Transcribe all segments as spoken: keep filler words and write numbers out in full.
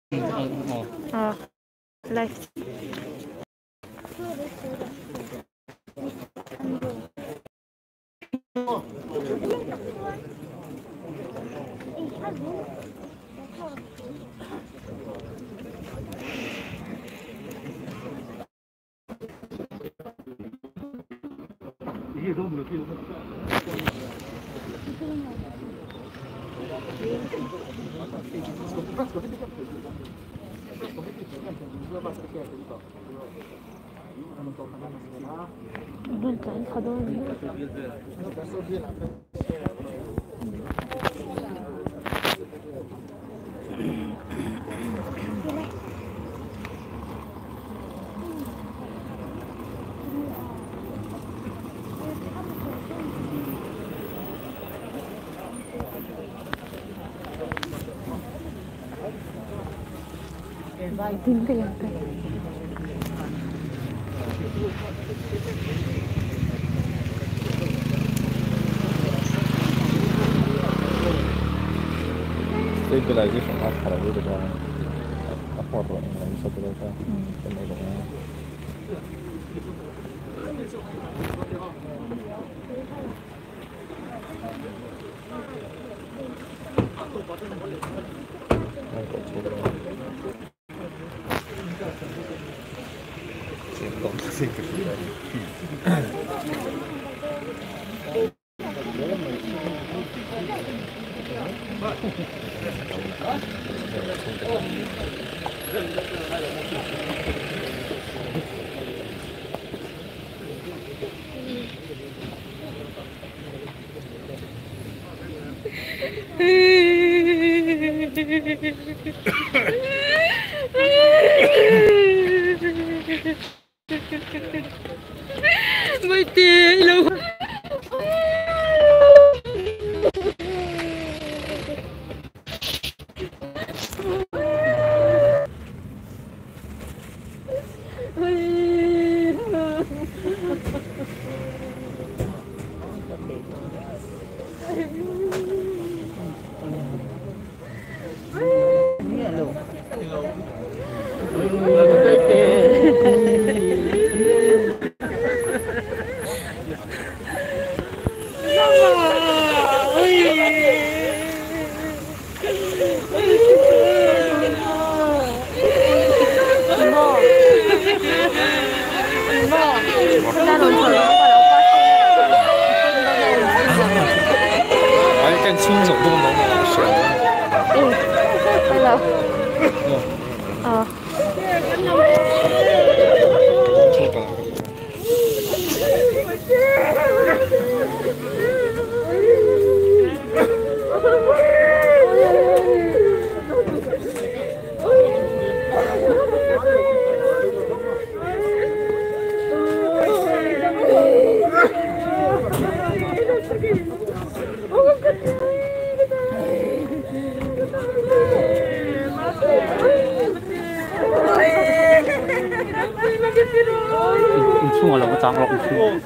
어, 라이프. 이게 너무 몇 개. 이건 또 가져오는 근데 약간 stabilization أكثر أقول ده أقوى من المسدسات كما يقولون. Mati lo. 아니 그냥 지금 정도는 너무 싫어. 응. hello. 어. 웅충 하려고 짱으로 웅충.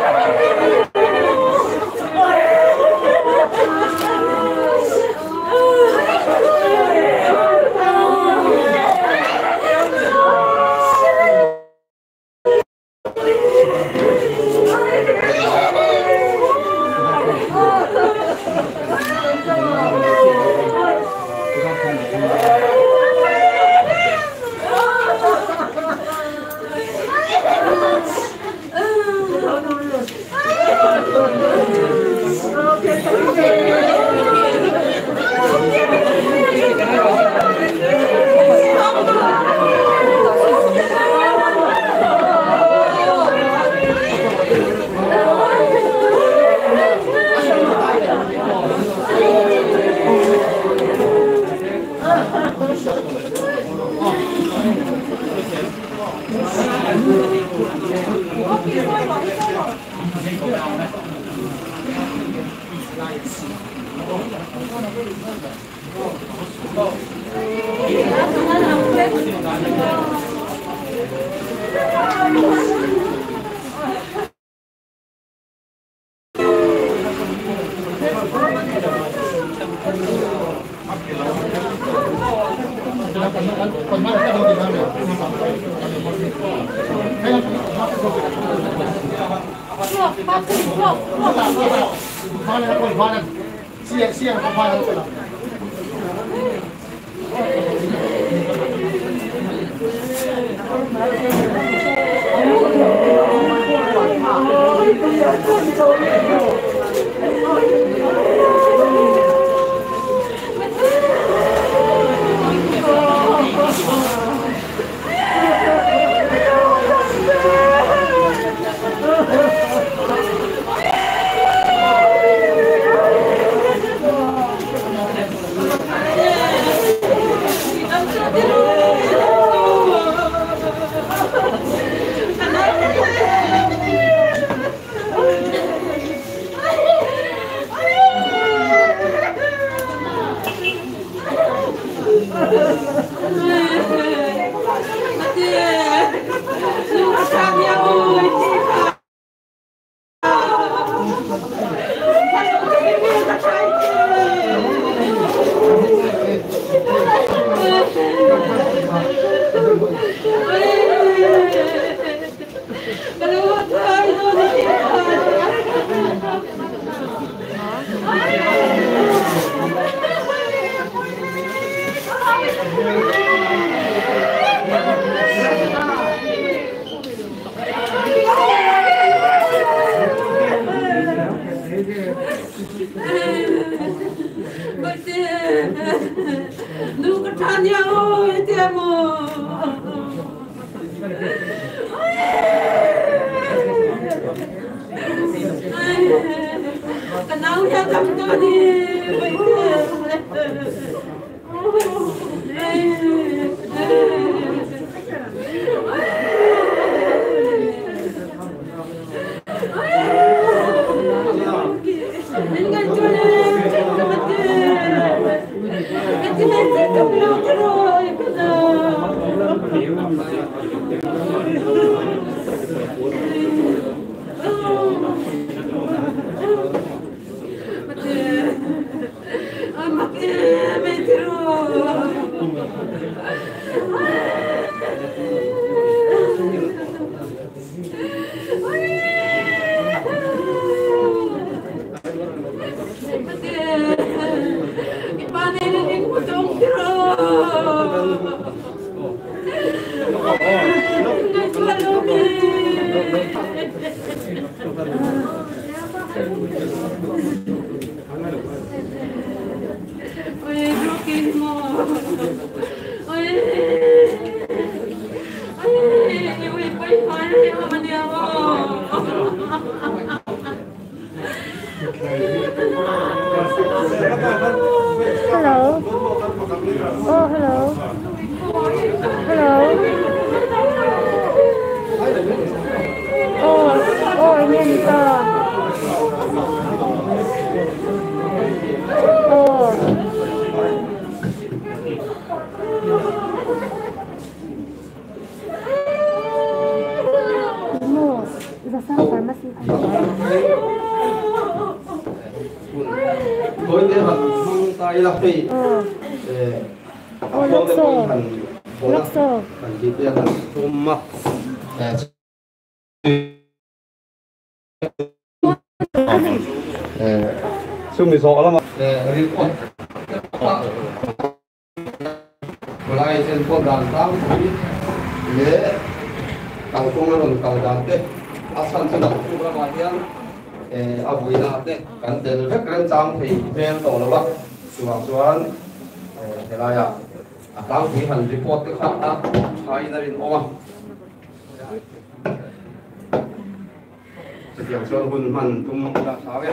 Hello. Oh, hello. Hello. Oh, oh, ini Nita. Oh. No, the sun farmers Tôi để hẳn mong tay là phi. Ô lắc sơ. Lắc sơ. Hẳn chỉ tiền hẳn tôm mà. Sung bị rõ lắm mà. Report. Mulai sen pon dan tang ye kang kong ron kang dan te asan sudah kubra matian eh abuina te kan tel vek ren chang thei vel to lawa suang suan eh helaya akang thi han report te kha ta thai na rin oma setiap suan hun man tum da sawe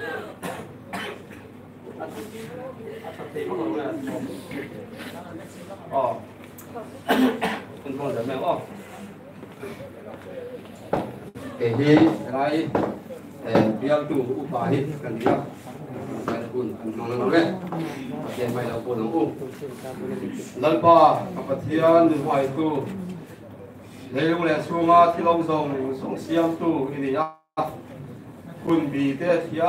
ờ con con giảm mèo ờ cái gì cái biar tu upah ni kan dia kan pun kan nang nang ke mai lau pun nang lalpa kapatian du mai tu leiung le sunga thilau zong song siam tu ini ya kun bi te thia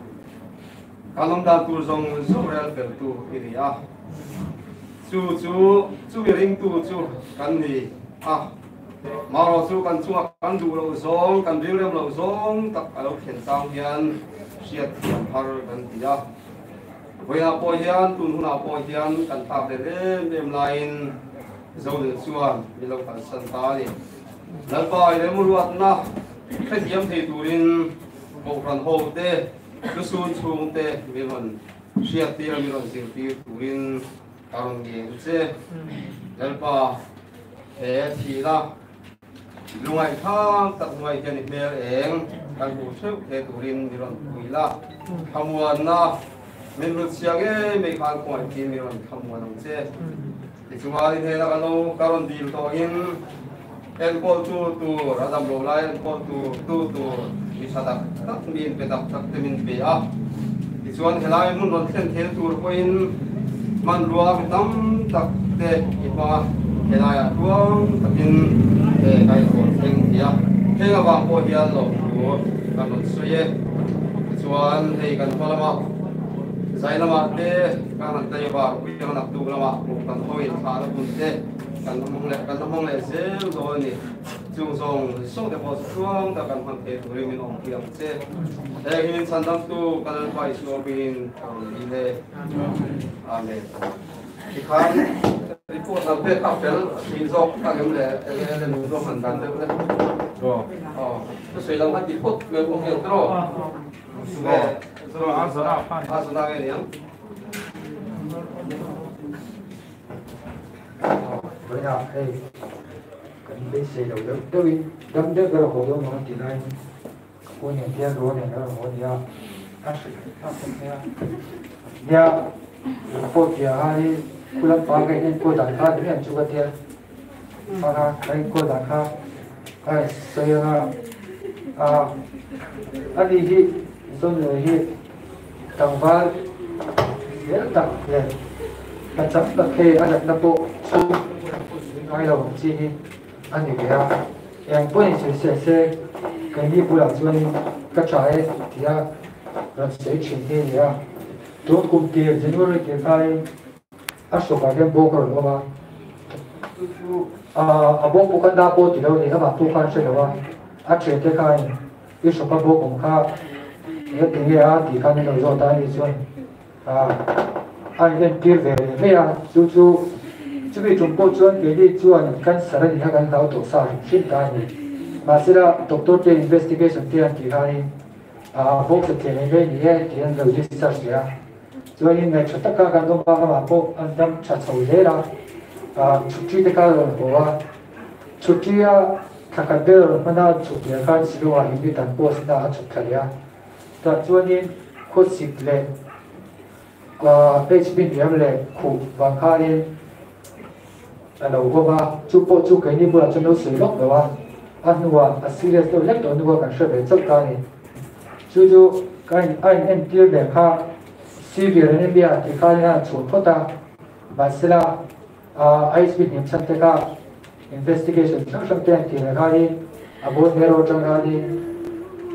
kalom da tu zong zorel per tu ini ya chú chú chú bị ring tu chú căn gì à mà rồi chú căn chú căn đủ lâu xong căn biểu lên lâu xong tất cả lâu hiện sang hiện siết hiện har căn gì à bây giờ bồi hiện tuần hôm nào bồi hiện căn tháp để lên em line dấu được chưa bị lâu căn sân ta đi lần bài để mua ruột na cái điểm thì tụi in bộ phận hồ tê cứ xuân xuân tê vì mình siết tiền vì mình siết tiền tụi in karon ge che lalpa e thila lungai thang tak lungai hian ni mel eng kan bu theu the turin miron puila khamuan na min ru chiange me khan ko ti miron khamuan ang che ti chuwa ni hela kalo karon dil to in en ko tu tu radam lo lai en ko tu tu tu isadak tak min pe tak tak min pe a ti chuan helai mun ron thlen thel tur ko in man ruang tam tak te ipa helaya ruang takin e kai ko theng dia theng awang po hian lo ru kan lo suye chuan hei kan phalama zailama te kan tai ba ui kan nak tu lama kan hoi tha la pun te kan mong le kan mong le zel do ni chung song song de bo chuang ta kan han te ri min ong piang che e hin san dam tu kan pai su bin kan ni le amen thì khán thì phụ tập về tập về thì do các cái này cái này mình do hoàn toàn được đấy rồi ờ cái suy lòng thì phụ người cũng hiểu rồi rồi rồi ăn sao nào ăn sao nào cái này với nhau đây cần biết xây đầu đất tôi đâm đất cái hồ đông nó thì này cô nhận tiền rồi này nó hồ gì à ăn sự ăn không nghe nhà cô kia hai cô làm ba cái nên cô đặt khá đến chụp cái tiền mà cái cô đặt khá cái xây ra à anh đi hi xong rồi hi tầng ba rất đặc biệt là chấm đặc kê anh đặt bộ ngay đầu chi hi anh thì kia em bữa nay sẽ sẽ sẽ cái đi bữa làm cho nên các trái thì à là sẽ chuyển tiền thì à tôi cũng tiền chính rồi tiền khai áp số cái bộ rồi đúng không ạ à bộ bộ cái đa bộ thì đâu thì các bạn tu khai sẽ đâu ạ áp chuyển tiền khai cái số các bộ cũng khác nếu tiền kia thì khai nên rồi ta đi chơi à anh em kia về mấy à chú chú chú bị chúng tôi chơi cái đi chơi cái sản phẩm những cái nào tổ sản sinh cái này mà sẽ là doctor tiền investigation tiền thì khai à bộ sự tiền này cái này tiền đầu tiên research ra cho nên này tất cả các công tác mà bộ anh đang chặt sầu dễ ra à chụp chi tất cả rồi của chụp chi à các cái điều mà nó chụp cái cái sử dụng hình bị tàn bộ sẽ là chụp cái à cho cho nên khối xịt lên và page pin điểm lên khu và khai lên là đầu của ba chụp bộ chụp cái này vừa cho nó sửa lóc rồi anh nuôi à serious tôi lắc tôi nuôi cái sự về chất cái này chú chú cái anh em tiêu để khai si việc này bây giờ thì khai là chủ phốt ta và sẽ là I S B niệm chân thế cả investigation trong trong tiền thì là khai à bốn hero trong khai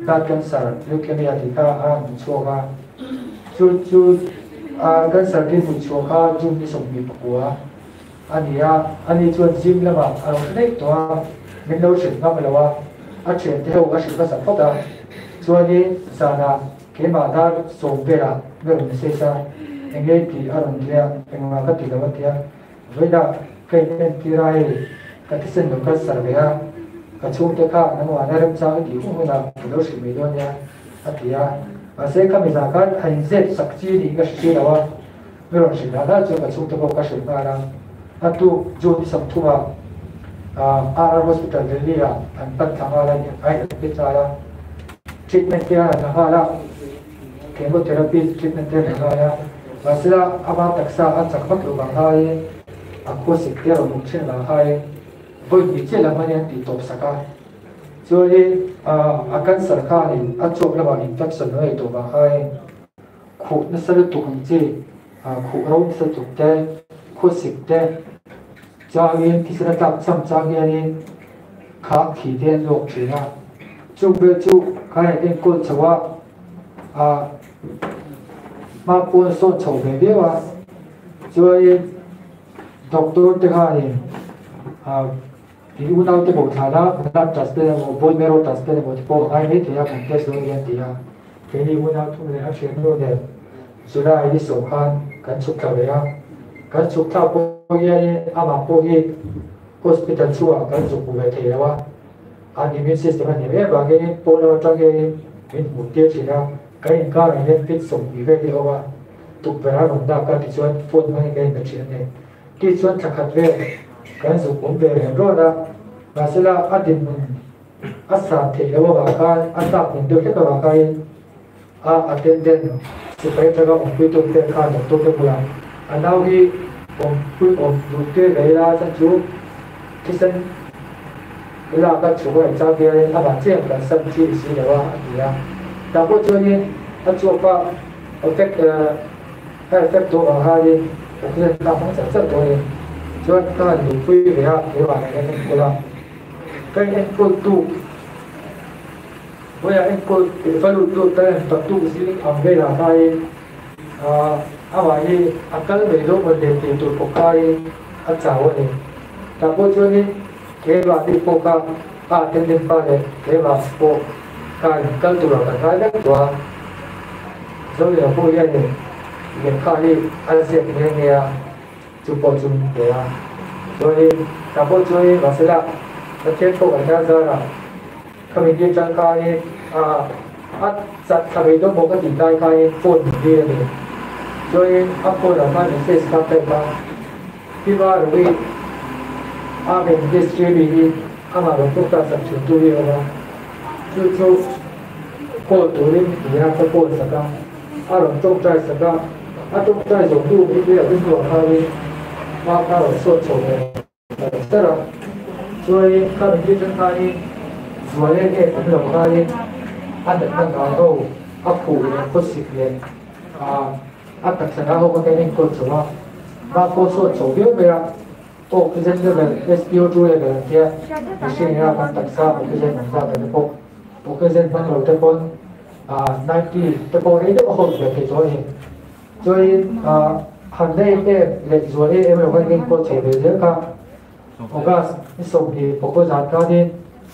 ta cancer leukemia thì ta à một số ka chú chú à cancer thì một số ka chú đi sống bị của anh ấy anh ấy chuẩn gym là mà anh ấyตัวmình đâu chịu ngon mà là anh chịu theo cái sự cái sản phẩm đó cho nên sao na cái mà ta sống về là về mình sẽ sao anh ấy thì anh ấy thì anh mà cái thì là cái với là cái cái cái này cái cái sinh cái sản về à cái chung cái khác nó mà nó làm sao thì cũng là mình đâu chịu mình đâu nha anh thì à và sẽ cái mình ra cái hành dệt sắc chỉ đi cái sự đó về rồi sẽ là cho cái chung cái cái sự mà là atu jodi samthuma R hospital Delhi la an pat thangala ni ai ke chala treatment ya na hala chemotherapy treatment ya na hala wasila ama taksa an chakmak lo bang hai akko sikya ro mukchen la hai voi ni che la mani ti top saka so ye akan sarkar ni achok la ba infection noi to ba hai khu na sar tu hang che khu ro sa tu te khu sik te Jangin kisah tak sam jangin khak khi den lok china chu be chu kai den ko chawa a ma pon so chau be be wa choi doctor te ha ni a di unau te bo thala na tas te mo bol mero tas te mo po ai ni te ya kan test lo yan ti ya ke ni unau tu ne a chen lo de sura ai so khan kan chuk ka be ya kan chuk ta po ye ama po ye hospital chua kan chuk bu the ya wa an immune system ni be ba ge po lo ta ge min mu te chi na kai ka ne fit som bi ve di wa tu be ra ron da ka ti chuan phone ma ge na chi ne ti chuan thak khat ve kan su kum be re ro da ba sela adin asa the ya wa ka asa kun de ka ba ka a attendant su pe ta ga on pi to te ka no to ke bula anau hi om pui om du ke le la sa chu kisan la ka chu ga cha ke a ba chen ka sam chi si le wa ya ta ko chu ni a chu pa effect effect to a ha ni ko ke ta ma sa sa to ni chu ta du pui le ya ke ba ne ne ko la kai en ko tu wa ya en ko fa lu tu ta ta tu si am ve la kai a awai akal me lo mo de ti tu pokai a chawo ni ta po chu ni ke ba ti poka a ten den pa le ke ba po ka kal tu la ka la twa zo ya po ya ni ye ka ni a se ni ni ya chu po chu de ya so ni ta po chu ni ba se la ta che po ka ja za la ka mi ti chang ka ni a a sa ka me lo mo ka ti dai ka ni phone ni ni cho nên áp phone là mai mình sẽ start tại ba khi mà rồi à mình distribute đi à mà mình cũng ta sản xuất tu đi rồi chú chú phone tu đi thì ra cái phone sao cả à rồi trong trái sao cả à trong trái dùng tu đi bây giờ bên ngoài khai đi mà khai rồi xuất chỗ này thế là cho nên khai mình đi trong khai đi rồi cái cái bên ngoài khai đi anh được tăng cao đâu áp phù này có xịt này à at tak sana ho ka ning ko chwa ba ko so chobio be ra oxygen level S p O two level kia machine ra kan tak sa oxygen man sa ka po oxygen ban ro te pon a ninety te po re de ho be ke jo ni joi a han dei te le jo re em ho ning ko che be je ka ogas ni so bi po ko za ka ni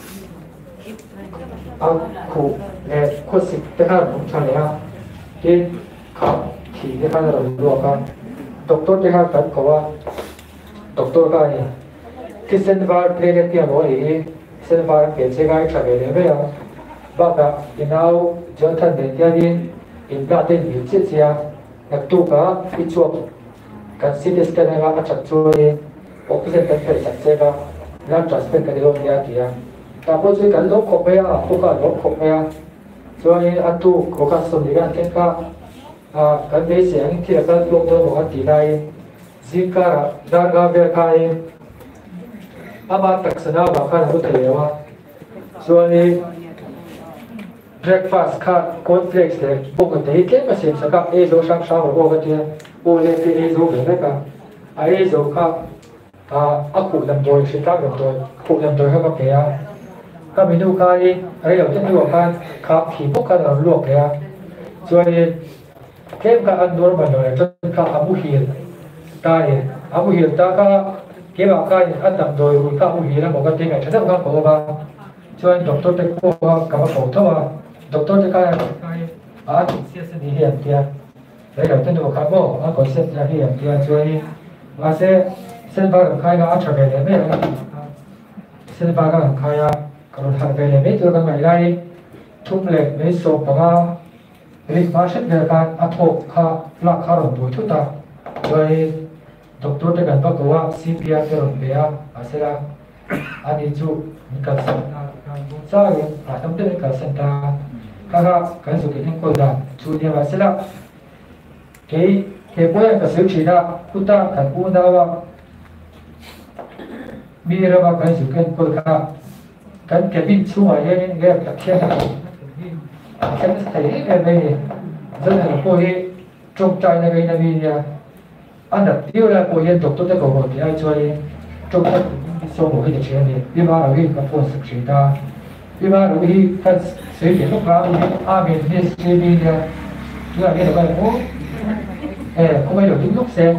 a khu le ko sik te ka mo cha le a ke ka thì cái phần là đồ ka doctor te ha kan ko wa doctor ka ni kisen var plane ti mo hi sen var ke che ga cha ge le be ya ba ka inau jo than de ti ni in ka te ni che chia nak tu ka i chuak kan ct scan ga a chak chu ni oxygen kan fe sak che ga la transplant ka lo ya ki ya ta po chu kan lo ko be ya ko ka lo ko be ya cho nên atu ko ka so ni ga ken ka à cái đấy sẽ khi là các lúc đó một tí này zika daga về cái ama taksana bảo khai là có thể là so ni breakfast ka cornflakes này bộ cái đấy cái mà xem sao các ấy rồi sáng sáng bộ cái kia bộ lên cái ấy rồi về cái ấy rồi ka à aku làm rồi sẽ các làm rồi phụ làm rồi các cái à ก็มีดูใครอะไรเราจะดูกันขับขี่พวกกันเราลวกเลยส่วนเข้มกับอันนู้นมันเลยจนข้าอาบุฮีลตายอาบุฮีลตาก็เกี่ยวกับการอันดับโดยคุณข้าอาบุฮีลแล้วบอกกันที่ไงฉันต้องการบอกว่าส่วนด็อกเตอร์จะพูดว่ากับผมเท่าว่าด็อกเตอร์จะการอ่านเสียสนิเหียนเดียแล้วเราจะดูครับว่าอ่านก่อนเสียสนิเหียนเดียส่วนว่าเส้นเส้นบางใครก็อ่านชอบเลยไม่อะไรเส้นบางใครก็กระโดดหายไปเลยไม่ตัวกันไม่ได้ทุบเหล็กไม่โซ่ปะว่าริมาเช่นเดียวกันอัฐบข้าลักข้าหลงดูทุกตาโดยด็อกเตอร์จะกันบอกว่า ซี พี อาร์ จะหลงเบียอาเสระอันนี้จูมีการสั่งใช่อาทำได้การสั่งตาข้าก็การสุขีทั้งคนละจูเดียวอาเสระเกี่ยเกี่ยป่วยกับสิ่งที่น่าคุตากันพูดได้ว่ามีเรื่องการสุขีคนละกันเก็บบินช่วยยังเก็บตะเคียนแค่ไม่ใช่เองไม่จะให้พวกที่จงใจในการนั้นเนี่ยอันดับที่เราพวกยังตกตัวได้ก็หมดที่ไอ้ช่วยจงใจส่งหัวให้เด็กเชียร์เนี่ยพี่มาเราที่กับพวกศึกษาพี่มาเราที่กันเสียที่ลูกค้าที่อาเมนเนี่ยเสียบีเนี่ยที่เราที่เราไปโอ้เออเขาไม่หลุดทิ้งลูกเสีย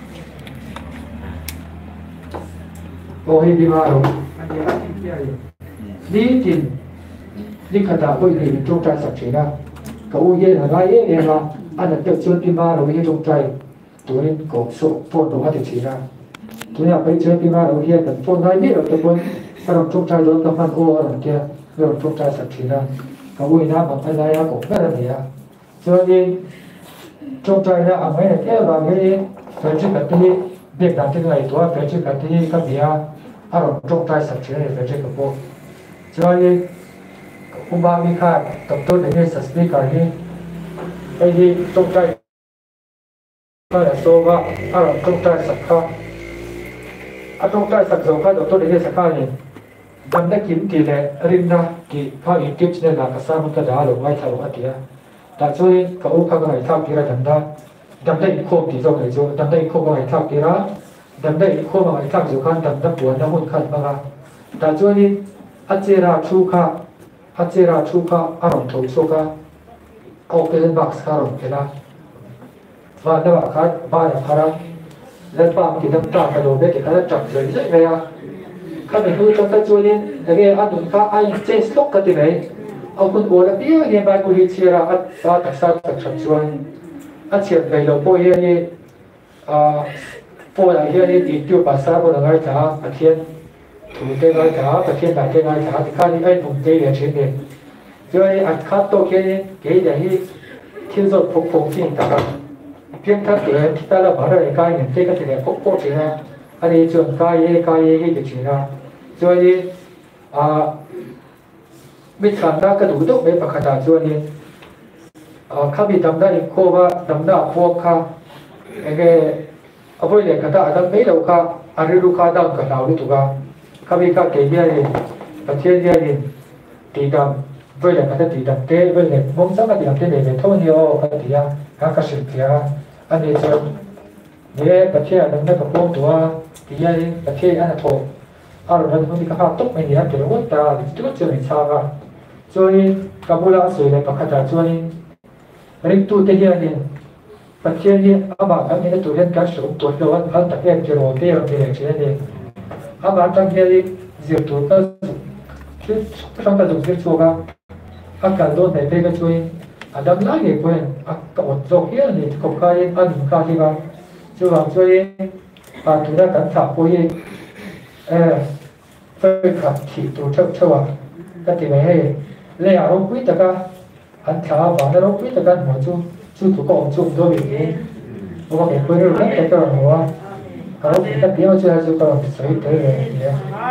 โอ้ยพี่มาเราอันนี้ที่เที่ยวนี่จริงนี่ขณะผู้ที่จงใจสักทีนะก็อุ้ยอะไรเองละอันนั้นเด็กชวนพี่มาเราที่จงใจตัวนี้ก็ส่งโฟนตัวมาติดทีนะตัวนี้ไปเจอพี่มาเราที่แต่โฟนอะไรนี่เราตะบนถ้าเราจงใจเราต้องมันโอ้อะไรเงี้ยเราจงใจสักทีนะก็อุ้ยนะมันอะไรอะก็ไม่ได้เนี่ยส่วนนี้จงใจนะอ่ะไม่ได้แค่บางทีแฟนชื่อกันที่เด็กนั่นที่ไงตัวแฟนชื่อกันที่ก็มีอ่ะอารมณ์จงใจสักทีนะแฟนชื่อกับพวกส่วนนี้อุบามีค่ากับตัวในสัสติการนี้ไอ้ที่จงใจก็เลยโซ่ว่าอารมณ์จงใจสักข้าอาจงใจสักสองข้าตัวในสักข้านี่ดังได้กินทีเลยริมนะที่ข้าอินทิพย์เนี่ยหลักษามันก็ด่าลงไว้ทะลุอัฐิอะแต่ช่วยกับอุข้าก็ให้ท่ากีระดังได้ดังได้อีกโคมที่เราเคยโจดังได้อีกโคมก็ให้ท่ากีระดังได้อีกโคมก็ให้ท่าจุกันดังได้ปวดน้ำมันขัดมาแต่ช่วยอัจฉริชูข้าอัจฉริชูข้าอารมณ์ถูกสุข้าเอาไปเล่นบักสคารมกันนะวันนั้นว่าข้าบ้านข้าระเล่นบ้านที่น้ำตาขนมเด็กข้าจะจับเลยใช่ไหมอ่ะข้าไม่รู้จักตัวนี้แต่เรื่องอันนู้นข้าไอ้เจสล็อกกันที่ไหนเอาคนโบราณที่เนี่ยไปกุลิเชียระอัดอัดสัตว์จับชวนอัดเชียร์ไปเราพวกนี้นี่อ่าพวกอะไรนี่ติดอยู่ภาษาพวกอะไรจ้าอัดเชียร์ถูกเก่งอะไรจ้าตะเคียนตะเคียนอะไรจ้าที่ข้านี่ไอ้ผมเจริญเช่นนี้ส่วนอัดคัดตัวเกี่ยนี่เกี่ยอย่างนี้ที่สุดพกพกที่ต่างเพียงแค่เดินที่ตลาดบาร์อะไรกันเนี่ยเจ้าก็จะเนี่ยพกพกที่นะอันนี้ส่วนกายกายที่จะที่นะส่วนนี้อ่ามิตรกันได้กระดูกต้องเป็นประคตส่วนนี้อ่าข้ามีดำได้โคว่าดำได้พวกข้าเองเอาไปเลยกันได้ดำไม่เราข้าอาริรุข้าดำกันเราดูถูกกันข้ามีข้าเกี่ยนี่ประเทศนี่ตีดำไปเลยกันได้ตีดำเต้ไปเลยมองสังกัดตีดำเต้เลยเท่านี้โอ้กันตีอ่ะข้ากระสิบตีอ่ะอันนี้ส่วนเนี่ยประเทศนั้นได้กับพวกตัวตีอ่ะประเทศอันนั้นโตอารมณ์นั้นมันมีข้าตกไม่เนี่ยเดี๋ยวว่าตาจุดจุดนี้ชากันส่วนนี้กับบุรุษสวยเลยประคตส่วนนี้ริตุเทียนี่ประเทศนี้อาบานนี้ตัวเรียนการสอนตัวเรียนอันตะเกียบเจริญเทียนเรียนเช่นนี้อาบานตั้งใจเรียนตัวก็คือช่างกระดูกเสียชัวร์อาการโดนในเด็กช่วยอันดับแรกเลยคนอ่ะก็อดโรคเยอะนี่ก็กลายอันนี้กลายที่ว่าช่วยช่วยอ่าตัวนั้นกันถักพวกนี้เออเพื่อขัดขีดตัวเช่าเช่าก็ที่ไม่ให้เลี้ยงรบวิตกันอันท้าบ้านรบวิตกันหัวจูจูถูกกองจูโดนอย่างนี้เพราะว่าเห็นคนรู้แล้วแต่ก็หัวเขาเห็นแต่เดียวจะจูก็สวยเท่เลยเนี่ย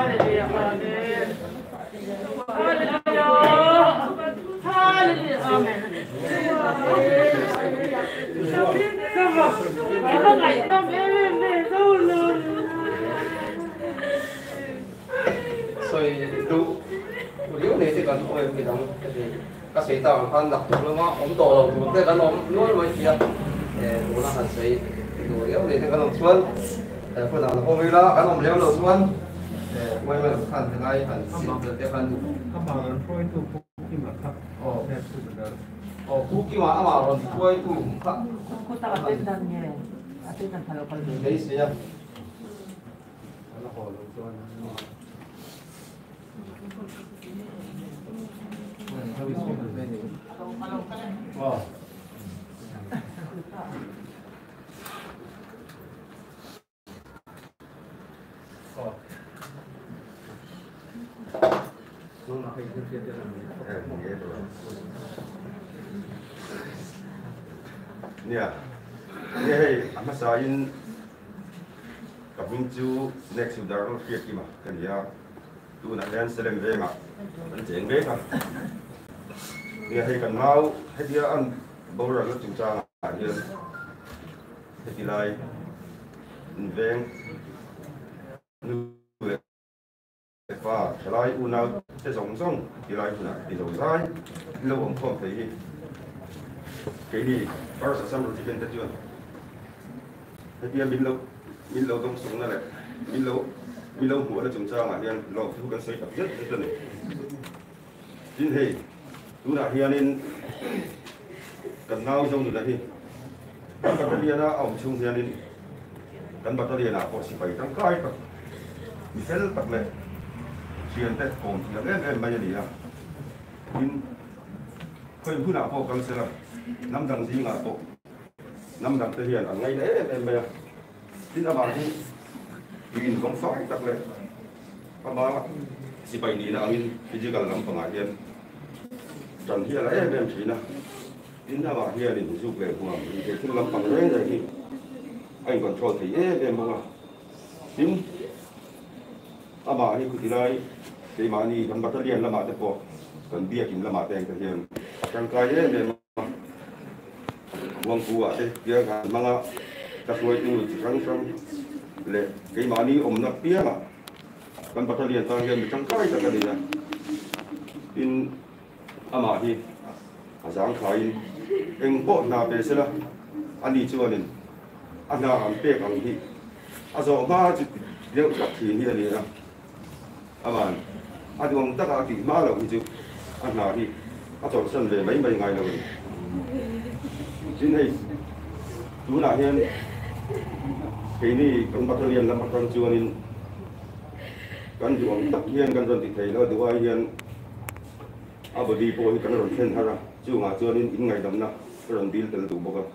所以如如果你即係講我哋講個水稻翻落土啦嘛，咁多落土，即係講我攞嚟試啊，誒冇啦係水，如果你即係講落村，誒可能後尾啦，講我唔了落村，誒 quay vào phần thứ hai phần xin được tiếp phần Các bạn phôi tu phục kim mà khắp. 어, 네, 수준을. 어, 국기와 아마 quay tu khắp Kota atendan niya. Atendan tayo pala. đấy sẽ 와. Nè, nè hey, amma sain kapung chu next to darul kiat ki ma kan ya tu na dan selem ve ma kan jeng ve ka nè hey kan mau he dia an bora lo chu cha a dia he ti lai veng nu và lại u nào sẽ sống sống thì lại là thì rồi sai lâu ông không thấy cái gì ở xã hội thì bên ta chưa thế bây giờ mình lâu mình lâu đông sống này mình lâu mình lâu của là chúng ta mà hiện lâu thu cần xây tập rất rất này chính thì tu là hiện nên cần nào trong được thì các bạn bây giờ ông chung hiện nên cần bắt đầu là có sự phải tăng cái các mình sẽ tập lệ chuyện tết còn thì em em bây giờ đi à in khơiผู้nào phô cầm xe là năm đằng gì ngã bộ năm đằng thể hiện ở ngay đấy em em bây giờ tin là bảo đi in không phải tập lệ các bạn si bay đi là in cái gì cả lắm bằng ai hiện trần hiện lấy em em chỉ là tin là bảo hiện thì giúp về của mình thì cứ lắm bằng đấy rồi thì anh còn cho thấy em em không à tin à bà thì cứ thì đây cái mà đi gần bắt đầu liền là mà được bộ cần bia kín là mà tiền thực hiện trong cái đấy để mà vòng cua à thế kia cả mang các loại tu chỉ trong trong lệ cái mà đi ôm nắp bia mà gần bắt đầu liền ta hiện trong cái là cái gì à in à mà thì à giang khai anh bộ nào về sẽ là anh đi chưa nên anh nào làm bia càng thì à rồi mà chỉ liệu gặp thì như thế này aman adung ta ka ki ma lo hi chu ana hi a chon san ve mai mai ngai lo jin hei tu na hian ke ni kan battalion lam kan chuanin kan duang tak hian kan ron ti thei lo duwa hian abadi po hi kan ron thlen hara chu nga chuanin in ngai dam na ron dil tel tu boka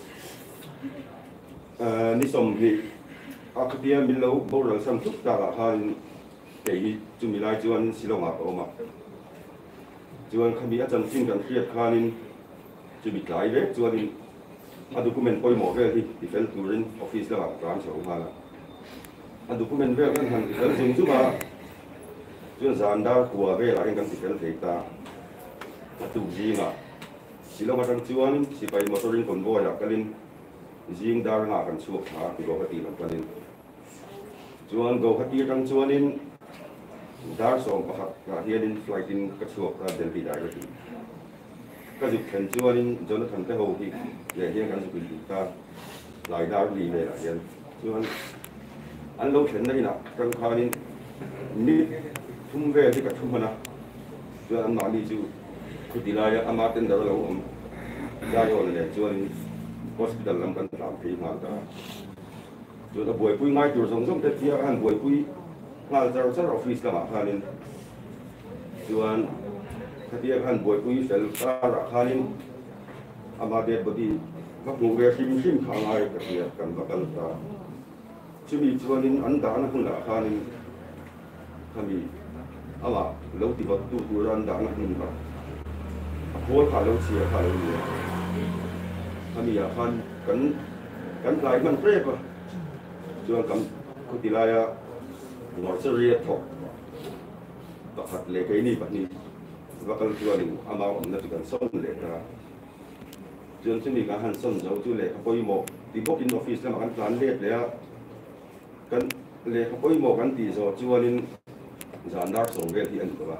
a ni som ni akatia min lo bo ro sam thuk ta la han cái chúng mình lại chuan silong à ông mà chuan khi bị chân sinh cần khiết khanin chúng mình lại đấy chuan à document coi mỏ về thì defense touring office là làm sao mà là à document về cái hàng cái dùng chú mà chuan dàn đa của về lại cái defense thấy ta à tu gì mà silong mà thằng chuan si phải motoring convoy à cái linh riêng đa ngã cần chuộc thả thì có cái tiền cái linh chuan go cái thằng chuan in dar song pakhat ka hianin flight in ka chuak ra Delhi directly ka ju khen chuanin Jonathan te ho hi le hian kan ju bi ta lai dar li le la hian chuan an lo khen nei na kan khanin ni thum ve ti ka thum na chuan an ma ni chu khutila ya ama ten dar lo om da yo le chuan hospital lam kan ram thi ma ta chuan a boi pui ngai tur song song te tia an boi pui ngal zar zar office la ma khanin chuan khatia khan boi pui fel ta ra khanin ama de body ka mu ve sim sim kha ngai ka tia kan ba kal ta chumi chuanin an da na hun la khanin khami ama lo ti ba tu tu ran da na hun ba ko kha lo chia kha lo ni khami ya khan kan kan lai man pre ba chuan kam kutilaya ngor se ria thok pakhat le kai ni bani wakal chualing ama om na kan son le ta chuan chumi ka han son zo chu le khapoi mo ti bok in office la kan plan le le kan le khapoi mo kan ti zo chuanin zandar song ve ti an ba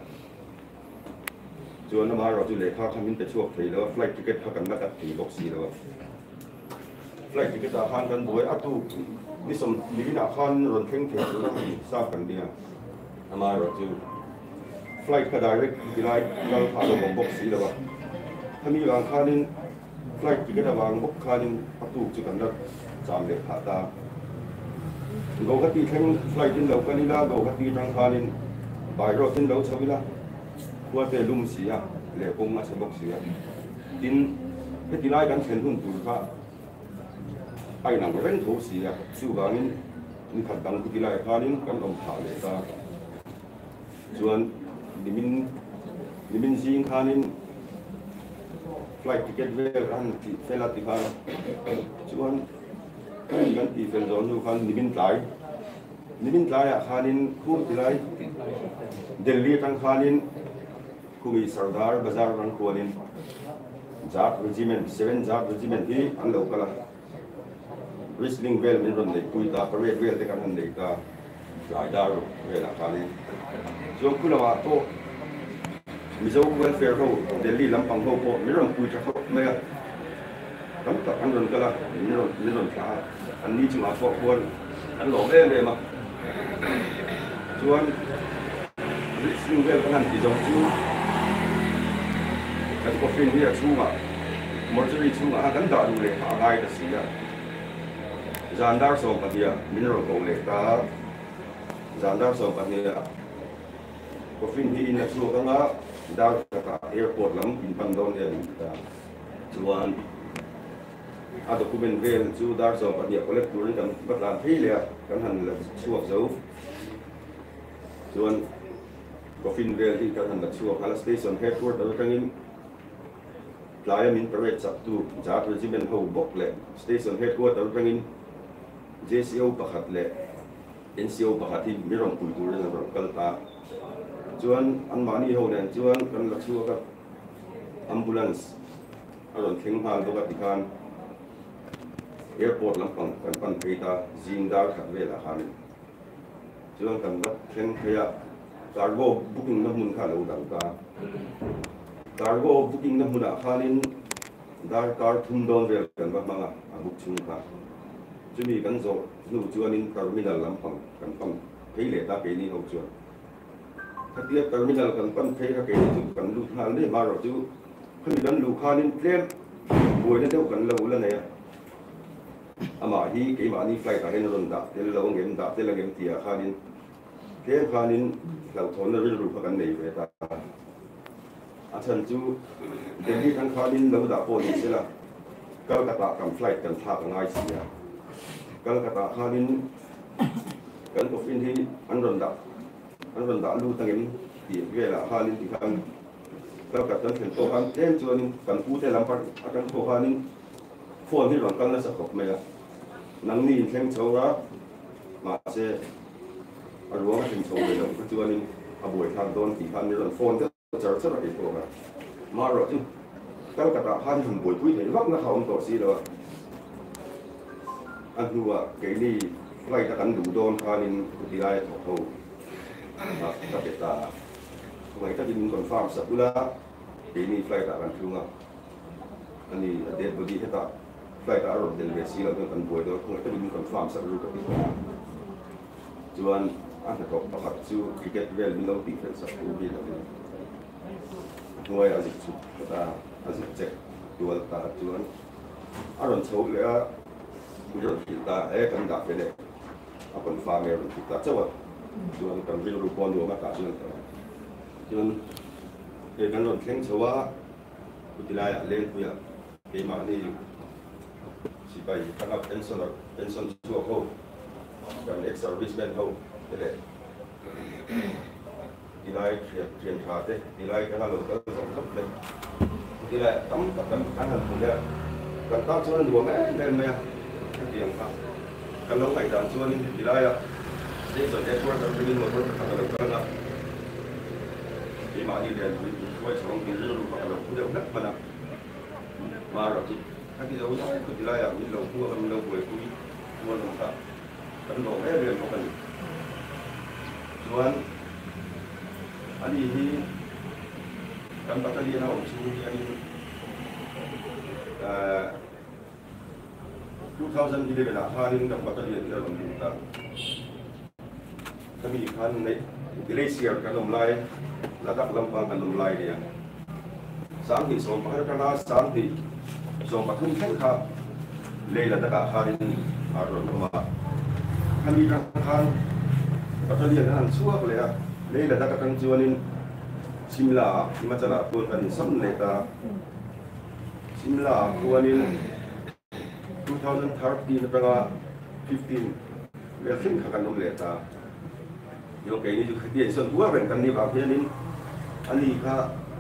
chuan ma ro chu le kha khamin te chuak thei lo flight ticket kha kan na ta ti bok si lo flight ticket ta han kan boi atu ni som ni na khan ron theng theng lo ni sa kan dia ama rồi chứ flight ka direct đi lại ngang phá được một box gì đóถ้ามีบางคัน flight ที่ก็บางboxคันประตูจุดนั้นจามเล็กผ่าตาโลกที่แข่ง flight ที่เรากันนี่ละโลกที่ทางคันบายรถที่เราใช้เวลาว่าแต่ลุ่มเสียเหลือคงมาใช้ box เสียดินก็ที่ไล่กันเช่นหุ่นตัวก็ไอ้หนังเร่งถูเสียสู้กันนี่นี่ขัดดังที่ไล่คันนี้กันอมผ่าเลยก็ส่วนดิมินดิมินซิงคันนี้ flight ticket เวลาที่เฟลติคันส่วนกันที่เป็นโซนอยู่คันดิมินไลดิมินไลอะคันนี้คู่ที่ไล่เดลีทั้งคันนี้คู่มีสารดาร์บาซาร์รังคัวนี้จับ regiment seven จับ regiment ที่อันเดียวกันละ wrestling well มันรันเลยคุยตา parade well ที่กันนั่นเลยก็หลายดาวเวลาคันนี้ส่วนคุณว่าโตมิโซเวลเฟอร์เขาเดลีลำพังเขาพอไม่ต้องคุยจะเขาไม่อะตั้งแต่อันนั้นก็ละไม่ต้องไม่ต้องช้าอันนี้จึงมาฟอกควรอันหลอกเล่เลยมาส่วนลิสต์เวลขนาดที่จะชูแต่ก็ฟินที่จะชูมาหมดจะรีชูมากันด่าดูเลยหาง่ายแต่สิอะจานดาร์สองปัญญาไม่ต้องโกงเลยแต่จานดาร์สองปัญญาก็ฟินที่อินชูกันละดาวจากแอร์พอร์ตลำอินพันดอนเองส่วนอาตุกุเบนเวลจูดาร์สองปัญญาคนเล็กตัวนี้กันบัดลานที่เลยกันหันเลยช่วงเช้าส่วนก็ฟินเวลที่กันหันเลยช่วงฮัลสเตชันเฮดพอร์ตแล้วกันนี้ปลายมินประเวศสับตูจากเรจิเมนต์เขาบอกเลยสเตชันเฮดพอร์ตแล้วกันนี้เจซีโอประคัดเลยเอ็นซีโอประคัดที่ไม่รองคุยตัวนี้นะครับกัลตาจวนอันมานี่เขาเนี่ยจวนกันลักชัวกับอัมบูลันส์อารมณ์เข่งพานตัวกับที่การแอร์พอร์ตลำพังกันปันเพตาจินดาร์ขัดเวลาคันจวนกันวัดเข่งเฮียการโก้บุกิ้งน้ำมันข้าเราดังกาการโก้บุกิ้งน้ำมันข้านินดาร์การทุ่มโดนเวลกันบ้างมั้งอ่ะบุกชุนข้าจะมีกันโซ่นู่จวนนินการมินาลลำพังกันปังเฮียเลต้าเกนี่เขาจวนถ้าเทียบกับมินาลกันปั้นเพย์กับเกนี่จุกันลูกหานได้มาเราจูขึ้นกันลูกหานินเทียบบวยนั่นเท่ากันเราแล้วเนี่ยอามาฮีเกี่ยมานี่ไฟล์การเห็นรถดับเทเลเราเงินดับเทเลเงินเตียหานินเทียบหานินเราทนเราไม่รู้พักันในเวลาอาจารย์จูเดี๋ยวนี้ทั้งหานินเราดับโพนี่ใช่ละก็กระตากำไฟล์กันท่ากันง่ายเสียก็กระตาหานินกันก็ฟินที่อันรถดับอันรถดับลู่ตั้งเงินที่เวลาหานินที่กันก็กระตุ้นเป็นตัวกันเต็มจวนกันพูดแต่ลำพังอาการตัวหานินฟอนที่หลังกันแล้วสักขบไหมล่ะนังนี่เข่งโชว์ละมาเช่อารมณ์เข่งโชว์เลยนะปัจจุบันนี้อาบุยทางโดนตีพันในหลังฟอนก็จะจะระเบิดตัวกันมาหรอจึงตั้งกระดาษพันถึงบุยคุยถึงรักนักข่าวตัวสีเลยอันนี้ว่าเกลี่ไล่ตะกันดูโดนพานินตีไล่ถอดเขาตะเกียบตาทำไมถ้าจะมีคนฟาร์มสับละเกลี่ไล่ตะกันคือว่าอันนี้เด็ดบดีให้ตาไฟตาอารมณ์เดลเวซีเราต้องกันบวยโดยคงจะมีคนฟาร์มสักรูปกับตัวจวนอันนั้นก็ประคับจู่กิจเวลมีเราตีเป็นสักรูปเดียวกันหน่วยอาจิตสุดตาอาจิตเจ็ดตัวตาจวนอารมณ์โชว์เลยอ่ะคุณจะติดตาเอ๊ะกันดับไปเลยเอาคนฟาร์มเองติดตาเจ้าจวนกันวิรูปอนดูมาตาจวนจวนเอกกันรถเข่งโชว์ว่าคุณจะไล่เล่นคุยเกมนี้สิไปทำเป็นส่วนเป็นส่วนชั่วเขาการเอ็กซ์เซอร์วิสแมนเขาเลยดีไลท์เทียนเทียนขาดเลยดีไลท์กันเราก็สองทับเลยดีไลท์ตั้มกับตั้มกันหันผมเนี่ยกันตั้มส่วนรวมแม่เล่นไหมอ่ะเตียงครับกันเราไปดันส่วนดีไลท์อ่ะที่ส่วนเอ็กซ์ว่าจะเป็นหมดทำอะไรกันนะเกมนี้เรียนช่วยสองปีเรื่องของเราผู้เดียวนักมันนะมาเราที่ถ้าที่เราคุยไล่อะมีเราพูดมีเราคุยคุยคุยลงครับกันโดดให้เรียนของกันส่วนอันนี้ที่การปัตตานีเราชูอันนี้เอ่อสองพันยี่สิบเอ็ดหาหนึ่งกับปัตตานีที่เราทำอยู่กันถ้ามีคันใน glacier kan lom lai ladak lampang kan lom lai dia sang hi som pa kana sang hi som pa thum thang kha le ladak a harin aron ma kami kan kan patalian han suak le le ladak kan chuanin Simla Himachal pun kan sam le ta Simla kuanin twenty thirteen panga fifteen le fin kan lom le ta yo ke ni ju khati son bua ren kan ni ba hianin ani kha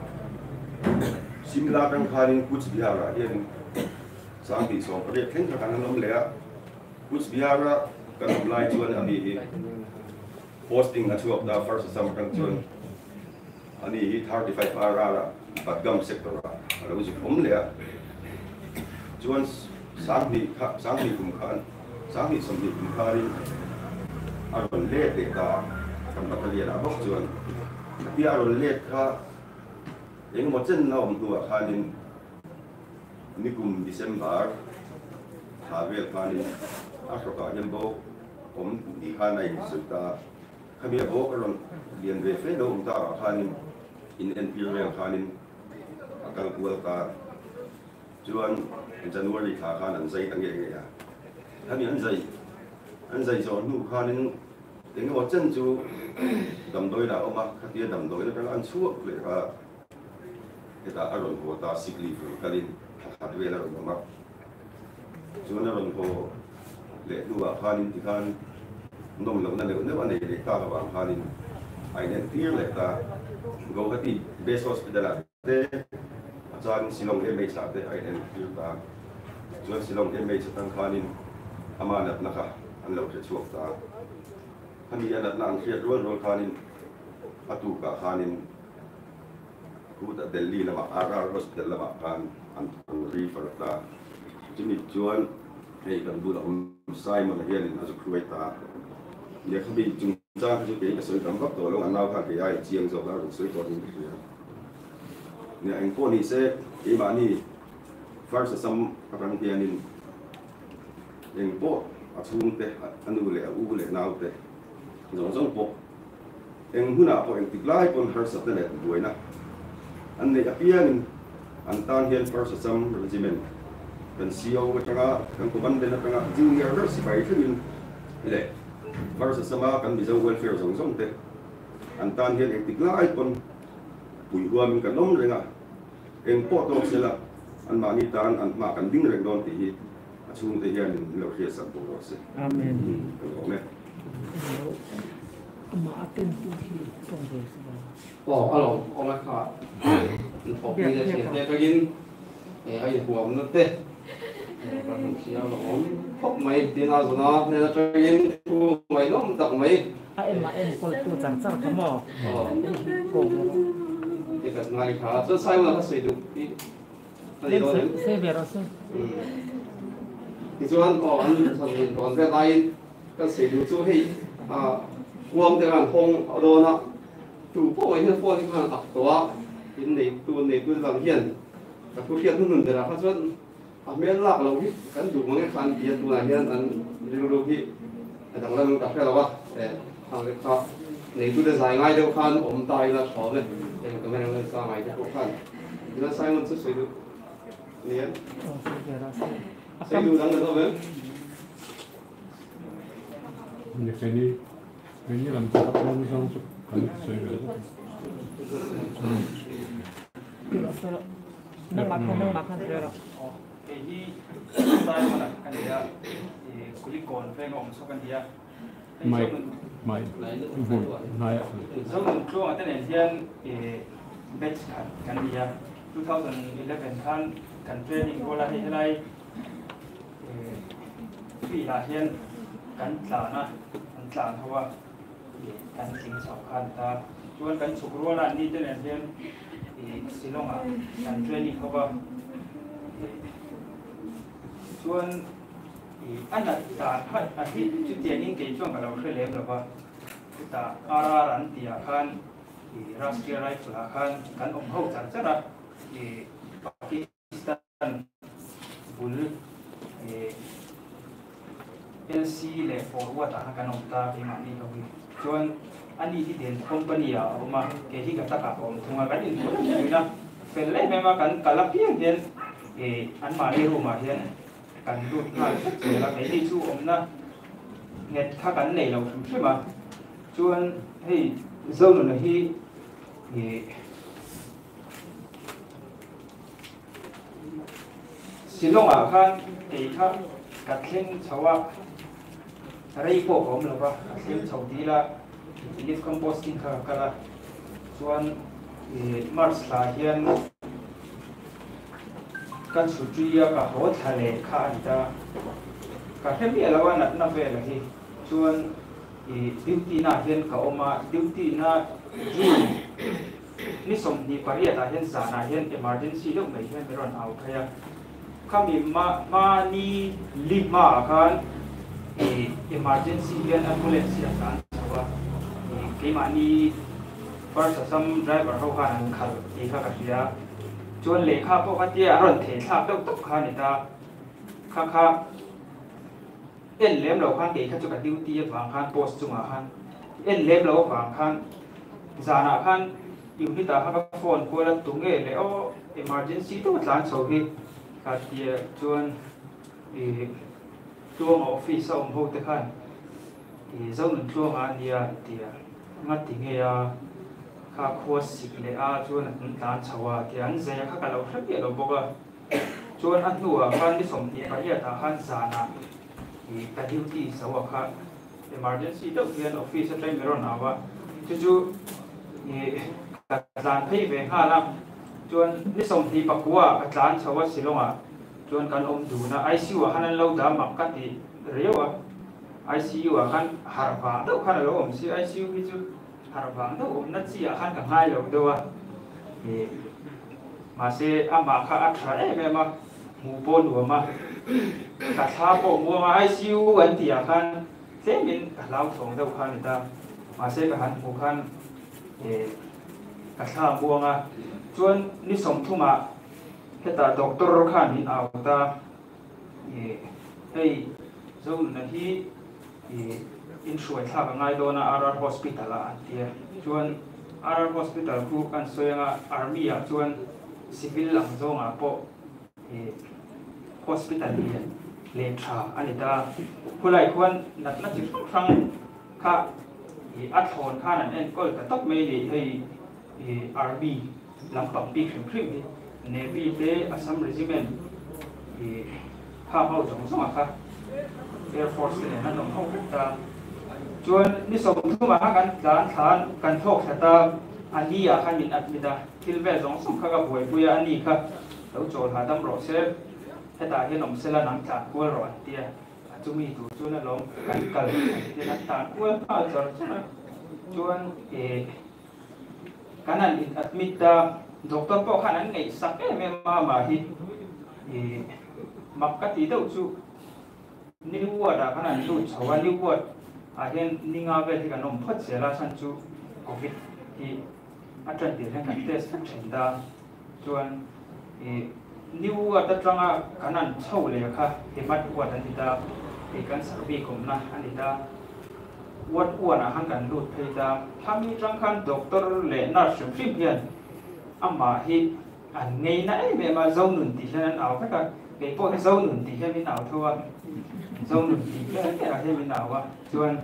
Simla kan kharin Kuch Bihar a hian sang ti som project theng kan lom le a Kuch Bihar kan lom lai chuan ani hi posting a chu of the first summer kan chuan ani hi thirty-five ara Patgam sector a lo ji om le a chuan sang ni kha sang ni kum khan sang ni som ni kum kharin aron le te ta kan battalion a bok chuan ti aron le kha eng mo chen na om tu a khanin ni kum December thavel khanin a soka jem bo om ni khanai suta khamia bo aron lian ve fe do um ta khanin in imperial khanin akal kual ta chuan January kha khan an zai tang ye ya kami an zai an zai zo nu khanin eng mo chen chu dam doi la oma khatia dam doi la an chu le kha eta aron ko ta sikli fu kalin khat ve la ron ma chuan aron ko le nu a khanin ti khan nom lo na le ne wa ne le ta ba khanin ai nen tir le ta go hati base hospital a te chuan Silong M H a te ai nen tir ta chuan Silong M H tang khanin amanat na kha an lo che chuak ta kami anat na ang khriat rol rol khanin atu ka khanin kuta Delhi lama Arar hospital lama khan an refer ta chimi chuan hei kan bu la um Simon hian in azu khuai ta ne khabi chung cha ju ke ka soi kam kap to lo an naw kha ke ai chiang zo la ru soi to ni ne ang ko ni se e ma ni first some kapang hianin eng po a chung te anu le u le naw te zong zong po eng huna po eng tiklai pon har sa te le buina an ne apian an tan hian first some regiment kan C O ka tanga kan ko ban den tanga junior nurse bai thinin le first sama kan bizo welfare zong zong te an tan hian eng tiklai pon pui huam kan lom renga eng po to sela an ma ni tan an ma kan ding reng don ti hi chung te hian lo khia san to se Amen. ko me Ma aten tu hi tong de sa. Ồ, alo, ông ấy khá Phổ biến là sẽ thế cái in ai huống nó tê Còn chỉ là ông phốc mấy tí nào của nó nên là cho in thu mấy nó không tặng mấy À em mà em có tu chẳng chắc cái mò. Ờ Cùng Thì cả ngày khá rất sai mà nó sẽ được đi Là gì em đó sẽ đấy sẽ về đó xem. Thì cho anh có anh thằng nhìn còn cái tay cái sẽ được chú hi à huống thì là không ở đâu nó chủ phổ ấy hiện phổ thì là tập đó in này tu này tu làm hiện các khu hiện hơn nữa là phát xuất à mấy lạc lâu hết cái chủ mấy cái fan hiện tu là hiện anh lâu lâu hết thằng lần tập cái đó á để thằng cái khác này tu để giải ngay đâu fan ôm tay là khó đấy để cái mấy lần ra ngoài cho fan thì nó sai một chút xíu được nè Ờ, sẽ về đó xem. À, sai đủ đắng được không Như cái đi cái như làm sao không xong chụp cái xoay về Được rồi. Nâng mặt nâng mặt hơn rồi. cái gì sai mà là cái gì thì cũng đi còn phải ngomong số cái gì Mày mày buồn hai số mìnhช่วงตั้งแต่เดือนเบสกันดีอ่ะtwenty elevenท่านกันเทรนนิ่งก็ละให้อะไรปีละเดือนกันสานะกันสาเพราะว่ากันสิ่งสำคัญตาชวนกันสุกรัวละนี่ตั้งแต่เดือนสิลงอ่ะกันเทรนนิ่งเขาว่าชวนอันนั้นตาอาทิตย์จุดเด่นนี่เกี่ยวกับเราเคยเลี้ยงหรือว่าตาอารารันตีอาคารรัสเซียไรฟ์อาคารกันอมเขาจัดจ้าปากีสถานบุลเอลซีเลฟอร์วัตอากันอมตาที่มันนี่ก็มีชวน anh đi đến company à mà cái gì cả tất cả ông thùng cái gì cũng được na phải lấy mấy mà cần cả làm việc hiện cái anh mà đi rồi mà hiện cần đút hai cái là cái đi chú ông na nghe khác cái này là chứ mà chú anh hey dâu nữa hi cái xin lỗi à khan cái khác cắt lên cháu à rây bộ ông là ba cắt lên cháu đi là leaf composting ka kala chuan Mars la hian kan sutria ka ho thale kha anta ka hemi alawa na na ve la hi chuan duty na hian ka oma duty na ji ni som ni paria ta hian sa na hian emergency lo mai hian ron au khaya kami ma ma ni lima kan emergency hian ambulance ya kan sawa cái mà đi first some driver hậu hàng khẩn thì khác cái gì chuan lệ khá bộ cái tia rồi thể tháp đâu tốc khá người ta khá khá em lém lâu khăn cái khác cho cái duty vàng khăn post chung à khăn em lém lâu vàng khăn giả nạ khăn yêu người ta các phone qua là tung nghe lẽ ô emergency đâu làm sao đi cái tia chuan thì chuan office ông hậu thế khăn thì dâu nên chuan anh đi thì ngắt tiếng nghe khá khó xịt lệ à chuan anh tán chào à thì anh dạy khá cả lâu rất nhiều lâu bốc à chuan anh nuôi khăn đi sống thì phải là khăn giả nạ thì cái duty sao khá emergency đâu thì office trên mấy nào à chứ chú thì cái dàn thấy về hà lắm chuan đi sống thì bác qua cái dàn chào à xí long à chuan kan om du na I C U han lo da mak ka ti rewa I C U han harwa do khan lo om si I C U hi chu harwa do om na chi han ka ngai lo do wa e ma se ama kha a thra e me ma mu po nu ma ka tha po mu ma I C U an ti a khan se min ka lau thong do khan ta ma se ka han mu khan e ka tha mu nga chuan ni som thuma heta doctor khan in au ta e ei zon na hi e insurance ha ngai do na R R hospital a tia chuan R R hospital ku kan soyanga army a chuan civil lang zonga po e hospital ni le tha ani ta khulai khuan nat na chi frang kha e athon khan an en kol ka top me ni hei e army lampang pi khrim khrim Navy te Assam Regiment e ha hau jong song kha Air Force ne han dong hau ta chuan ni som thu ma kan tlan than kan thok thata ani a khan min admita thilve jong song kha ka boi buya ani kha lo chol ha dam ro se heta hi nom sela nang ta ko ro tia chumi tu chu na long kan kal ti na ta ko ha chor chuan e kanan in admita doctor po khan an ngai sak e me ma ma hi e makati dau chu ni wa da khan an lu chawa ni wa a hen ninga ve thi kan nom phat se la san chu covid hi atran ti hen kan test chen da chuan e ni wa ta tranga kan an chau le kha he mat wa tan ti da e kan sarvi kom na ani da wat wa na han kan lut phei da thami trang khan doctor le nurse phim hian amma hi an ngei na ai me ma zau nun ti hian au ka ke po he zau nun ti hian min au thua zau nun ti hian ke a he min au wa chuan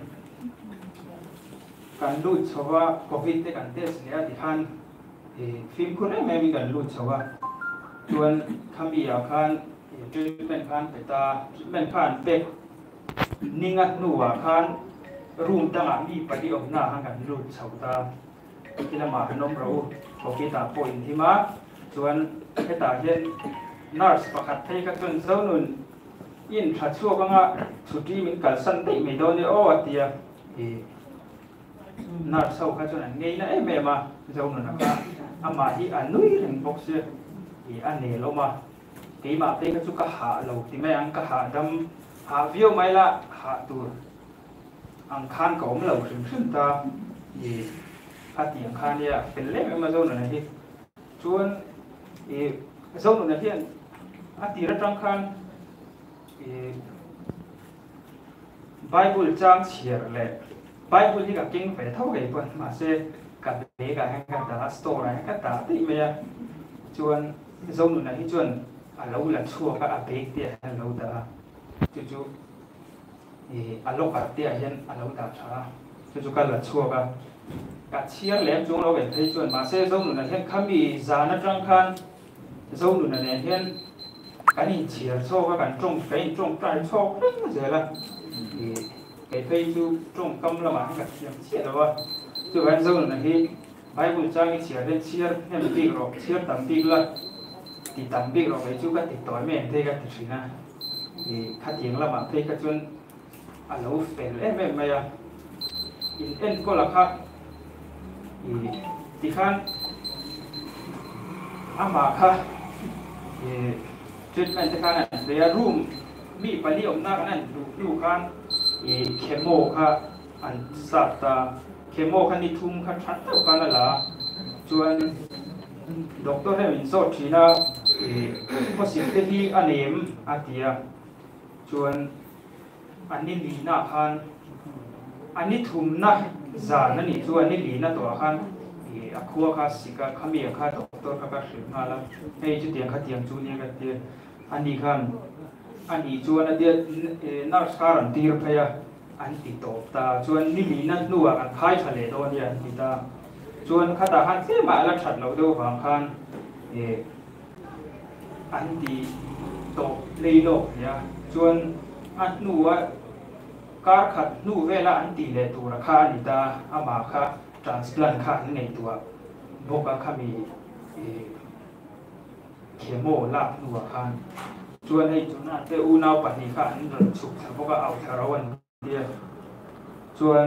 kan lut chawa covid te kan test le ti khan e film kun ai me mi kan lut chawa chuan khami a khan treatment khan peta treatment khan pe ninga nuwa khan room tanga mi pari of na han kan lut chawta kila ma hanom ro okay ta point hi ma chuan heta hian nurse pakhat thei ka chun zonun in tha chu ka nga chuti min kal san dei me do ni o atia e nurse sau ka chun an ngei na e me ma zonun ka ama hi anui ring box e e ane lo ma ke ma te ka chu ka ha lo ti me ang ka ha dam ha view mai la ha tu ang khan ko om lo rim rim ta e hati yang khan ya pelle me ma zone na hi chuan e zone na hian ati ra tang khan e bible chang chiar le Bible thì cả kinh phải thâu cái phần mà sẽ cả để cả hay cả đã store này cả đã thì bây giờ chuan giống này chuan à lâu là chua các à bế tiền lâu đã chú chú thì à lâu cả tiền hiện à lâu đã trả chú chú cái là chua cả cả chia lém chúng nó về thấy chuan mà sẽ giống này hiện khám bị giá nó trăng khan giống này hiện cái này chia cho các bạn trồng cái trồng trái cho cái gì là thì cái thấy chú trồng cam là mà cái chia chia đó chú bạn giống này thì bài buồn trang cái chia lên chia em bị rồi chia tầm bị là thì tầm bị rồi cái chú cáiติดต่อ mẹ thấy cái chuyện na thì khách tiếng là mà thấy cái chuyện à lâu phải em em mày à in em có là khác thì thì khan à mà khác thì treatment cái này để room bị phải đi ông na cái này đủ đủ khan thì chemo khác anh sát ta chemo khan đi thum khan chặt đâu khan là chuan doctor hay mình sốt thì na cóสิ่งที่อันนี้อันเดียชวนอันนี้ลีน่าคันอันนี้ทุ่มนะจานนั่นนี่ชวนนี่ลีน่าตัวคันอ่ะคัวข้าสิกาข้ามีข้าด็อกเตอร์ข้าก็สืบมาแล้วให้จุดเตียงข้าเตียงจูนี่ก็เตียอันนี้คันอันนี้ชวนอันเดียนักการันตีรพยาอันติดต่อตาชวนนี่ลีน่านัวกันคล้ายทะเลตัวเนี่ยติดตาชวนข้าตาคันเสียมาแล้วฉัดเราดูบางคันอันที่ตกเลยโลกเนี่ยจวนอันนู้ว่าการขัดนู้เวลาอันตีเลยตัวราคานี่ตาอามาค่ะทรานสแพลนค่ะในตัวบอกว่าเขามีเคมีลาบนู้ค่ะจวนให้จุน่าเตอูนาวปนิค่ะอันนั้นฉุกบอกว่าเอาเทาวันเดียวจวน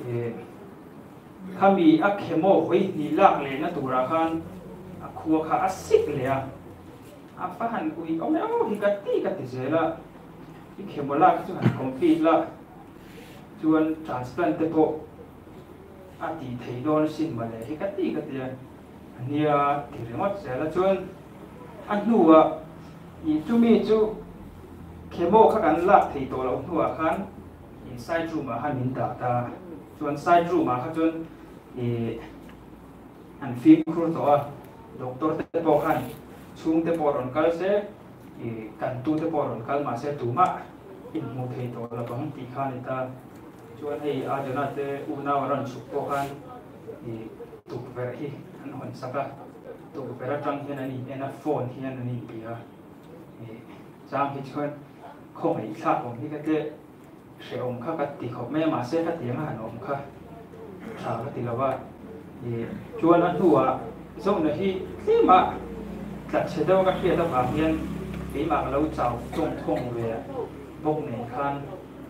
เขามีอักเคมีไว้นี่ลากเลยนะตัวราคาคัวค่ะอัสิกเลยอ่ะapa han kui oh oh hikati kati zela ikhemola chu han complete la chuan transplant te po ati theidon sin male hikati kati ania tiremot zela chuan annuwa i chumi chu chemo kha kan lak thei to lo nuwa khan inside room a hanin ta ta chuan side room a kha chuan e an fi kru to a doctor te po khan chung te poron kal se kan tu te poron kal ma se tu ma in mu thei to la bang ti khan ita chuan hei a jana te una waran suk po khan i tu ver hi an hon saka tu ver atang hian ani ena phone hian ani pia e jam hi chuan khong ei thla om hi ka te se om kha ka ti khop me ma se ka ti ma han om kha tha ka ti lawa e chuan an huwa zong na hi tlimaจัดเชดก็เทียบกับเพียนปีมากแล้วเจ้าจงทงเวียบกในคัน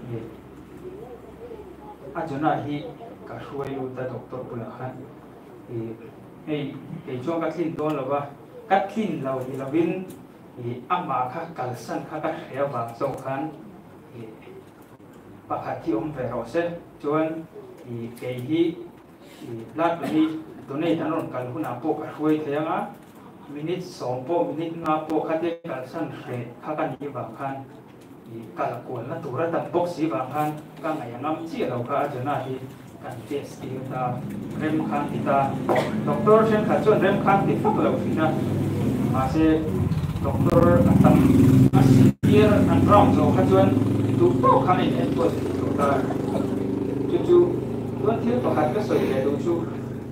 อาจารย์ที่ก็ช่วยดูแต่ดอกตร์ปุระคันไอ้ไอ้ช่วงกัดทิ้นต้นหรือว่ากัดทิ้นเราที่เราวินอามาค่ะกัลสันค่ะกัดเขียวบางสองคันปากขัดที่อมเฟรอเซจวนไอ้ไอ้ที่ลาดนี้ตัวนี้ถนนกันคุณอาโปก็ช่วยเทียงอ่ะมินิสองโปมินินาโปคัดเดียกันสั้นเฟรข้ากันยี่บางคันกาลกวนและตัวระดับบ็อกซี่บางคันก็ไม่ยังน้ำเชี่ยเราก็อาจจะน่าที่กันเทสติตาเริ่มคันติตาด็อกเตอร์เช่นขัดจนเริ่มคันติดฟักเราสินะมาเสด็อกเตอร์อัตตัมอัสเตียร์อันรองโจขัดจนดูโตคันในตัวตัวตาจู่ๆตัวที่ตัวขัดก็สวยเลยดูจู่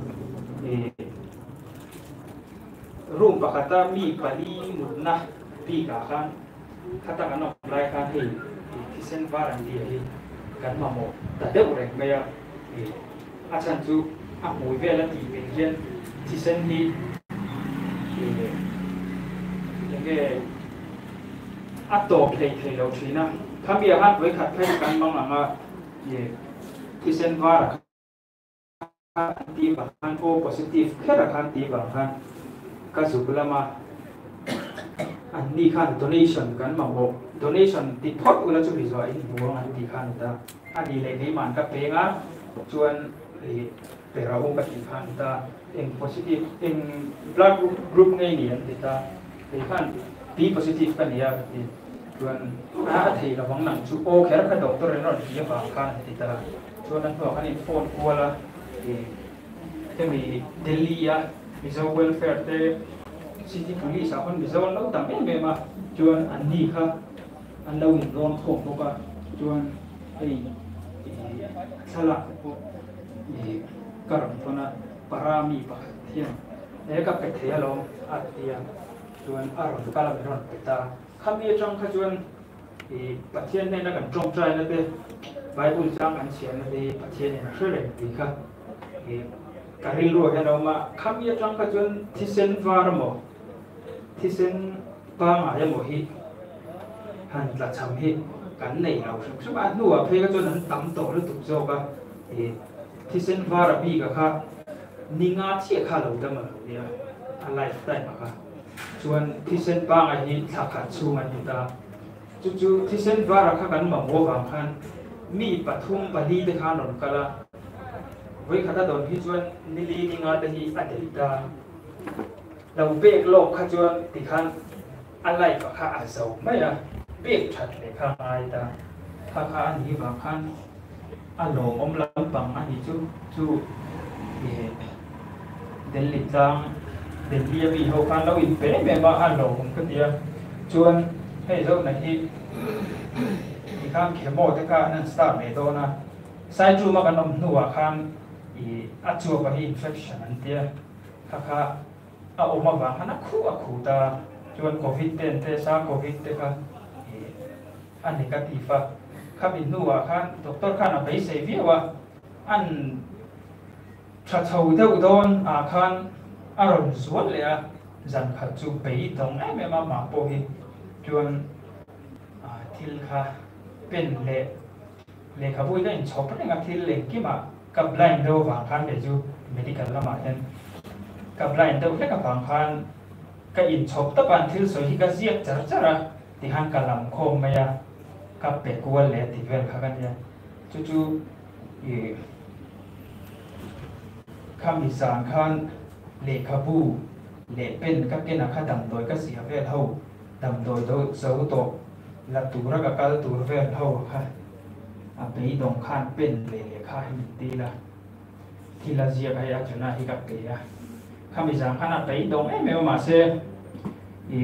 รูปปกติมีปลีหนุนนะปีกาคันขัดกันออกรายการที่ที่เส้นวารันดีกันมาโมแต่เด็กเด็กไม่ยากอาจารย์จูอ่ะมวยเวลาที่เป็นเช่นที่เส้นที่ยังไงอัตโตเพลย์เพลย์เราทีนะถ้ามีอาหารไว้ขัดเพลย์กันบางหลังอ่ะที่เส้นวารันดีบางคันโอโพซิทีฟแค่ละคันดีบางคันก็สุกละมาอันนี้คัน donation กันมาบอก donation ติดพอดอุลจุบิจอยบัวอันนี้คันตาอันนี้เลยนี่มันก็เป็นอ่ะชวนแต่เราองค์ปฏิคันตาเอง positive เอง blood group ไงเนี่ยติดตาเป็นคัน B positive กันเนี่ยชวนอาที่เราหวังหนังชูโอแค่ระดับตัวเรนนท์ที่บางคันติดตาชชวนนั้นบอกอันนี้โฟนกลัวละจะมีเดลีอะมีโซเวลเฟร์เตซิตี้พุลิสคนมีโซนแล้วต่างเองมาชวนอันนี้ค่ะอันเราเห็นร้อนโขกพวกชวนไอ้สลักพวกกระรำตัวนั้นปรามีปะเทียนแล้วก็ไปเที่ยวลงอัดเทียนชวนอารมณ์ก็เราเป็นคนไปตาคำนี้จังค่ะชวนประเทศนี้นักการจงใจนั่นเองไบเบิลจังอันเชียนนั่นเองประเทศนี้นักเชื่อเลยดีค่ะการเรียนรู้ให้เรามาคำนี้จังค่ะชวนที่เซนวาร์โมที่เซนบางอะไรโมหิหันละชำหิกันในเราใช่ไหมหนูว่าเพื่อนก็ชวนนั้นตั้มโตหรือตุกโจก็ที่เซนวาร์บีก็ค่ะนิงาเชี่ยข้าเราได้มาเนี่ยอะไรได้มาค่ะชวนที่เซนบางอะไรสักขัดชูมันอยู่ตาจู่ๆที่เส้นวาระข้ากันมาโม่บางคันมีปฐุมปลีเดขานนกละไว้ข้าตาโดนที่ชวนนิลีนิงาตะฮีอัดดิตาเราเบกโลกข้าชวนติขันอะไรก็ข้าอาศัยไม่อะเบกชัดเลยข้าไอ้ตาข้าข้าอันนี้บางคันอันโหลอมลำปังอันนี้จู่จู่เดลิตังเดลียบีเขาคันเราอินเป็นแบบว่าอันโหลผมก็เดียวชวนให้เราในที่ที่ข้างเขียนโมที่ข้างนั้นสตาร์ทในตัวนะใส่จูมากันนมหัวข้างอีอัดจูกับอินเฟคชันนั่นเดียข้าข้าเอาออกมาบ้างนักคู่อ่ะคู่ตาจวนโควิดเป็นเตซ่าโควิดเตค่ะอันนี้ก็ตีฟ้าข้าบินหัวข้างด็อกเตอร์ข้างเอาไปเสียวิว่าอันชัดเจนเท่าโดนอาคารอารมณ์ส่วนเลยอ่ะจันขัดจูไปตรงไหนไม่มาหมาโปหิจวนทิลค่ะเป็นเละเละขบุยได้ชอบเรื่องทิลเละกี่มากับไลน์เดอร์บางคันเดี๋ยวจู medical ละมาเห็นกับไลน์เดอร์เล็กกับบางคันก็อินชอบตะบันทิลสวยที่ก็เสียจัดจ้าระที่หันกะลำโคมมาyaกับเป็ดกัวเละที่เวลค่ะกันyaจู่ๆคำอีสานคันเละขบุเละเป็นกับเกณฑ์นักดำโดยก็เสียเวลเท่าดำโดยโดยเสาโตละตัวรักการตัวเวรเท่าค่ะอาไปดงข้านเป็นเลยค่ะหินตีละที่ละเจียกให้อาจารย์ที่กับเกียร์ข้ามีสังขารไปดงเอ้ไม่มาเสียอี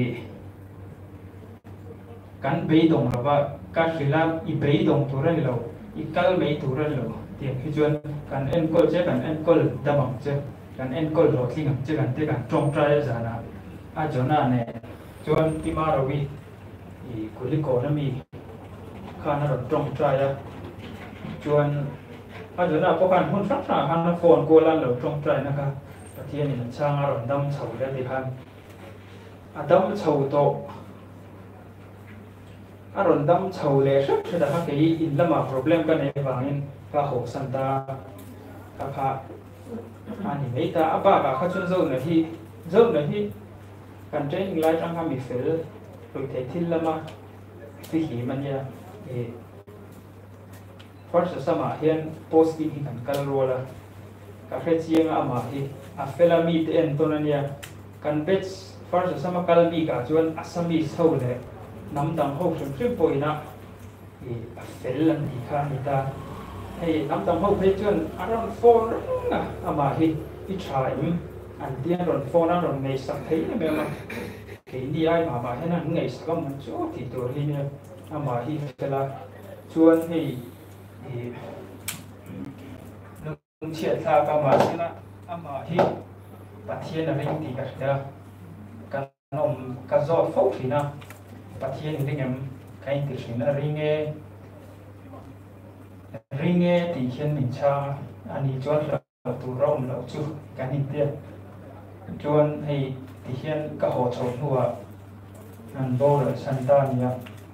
การไปดงเราว่าการศิลาอีไปดงตัวเราอีกัลไปตัวเราเดี๋ยวคือจวนการเอ็นกอลเจ้าการเอ็นกอลดำบังเจ้าการเอ็นกอลโรทิ้งเจ้าการเจ้าการจงใจจานะอาจารย์เนี่ยจวนที่มาเราวิอีกุลิโกนั้นมีข้านั้นเราตรงใจอะจวนอาจจะน่าพวกการหุ่นฟักษาข้านั้นโฟนโกลันเราตรงใจนะครับประเทศนี้มันช่างอารมณ์ดำเฉาได้ดีพันอดำเฉาโตอารมณ์ดำเฉาเลยสักเท่าไหร่ก็ยิ่งอินละมา problem กันในบางอินก็หกสันตาก็ค่ะอันนี้ไม่ตาอาบ้าก็ข้าชวนโซ่ในที่โซ่ในที่การเทรนนิ่งไลฟ์จังทำมีเฟลโดยเททิลละมาวิธีมันเนี่ยเออพอจะสมัครเห็นโพสต์ที่กันกันรัวละกับเฟซยังอามาที่อัฟเฟลามีเอ็นตัวนั้นเนี่ยกันเป็ดพอจะสมัครกันมีกับจวนอัสมีเท่าเลยน้ำตังหกสิบสิบป่วยนะเอออัฟเฟลลันที่ข้ามีตาให้น้ำตังหกเพจจวนอารมณ์โฟนนะอามาที่อิจฉาอิมอันเดียนรอนโฟนนั่นรอนในสักทีนี่แบบนั้นที่นี่ไอ้มาบ้านนั่นไงสักมันชั่วที่ตัวที่เนี่ยอามาที่เวลาชวนให้นุ่งเชียร์ทากับมาสินะอามาที่ประเทศนั้นไม่ตีกันเด้อกันนมกันโซ่ฟุกที่นะประเทศนี้เนี่ยใครติดสินะริงเอริงเอตีเขียนมินชาอันนี้ชวนเราตัวร่มเราจูกันนิดเดียวชวนให้ที่เขียนก็หัวชนหัวอันโบราณสันตานี่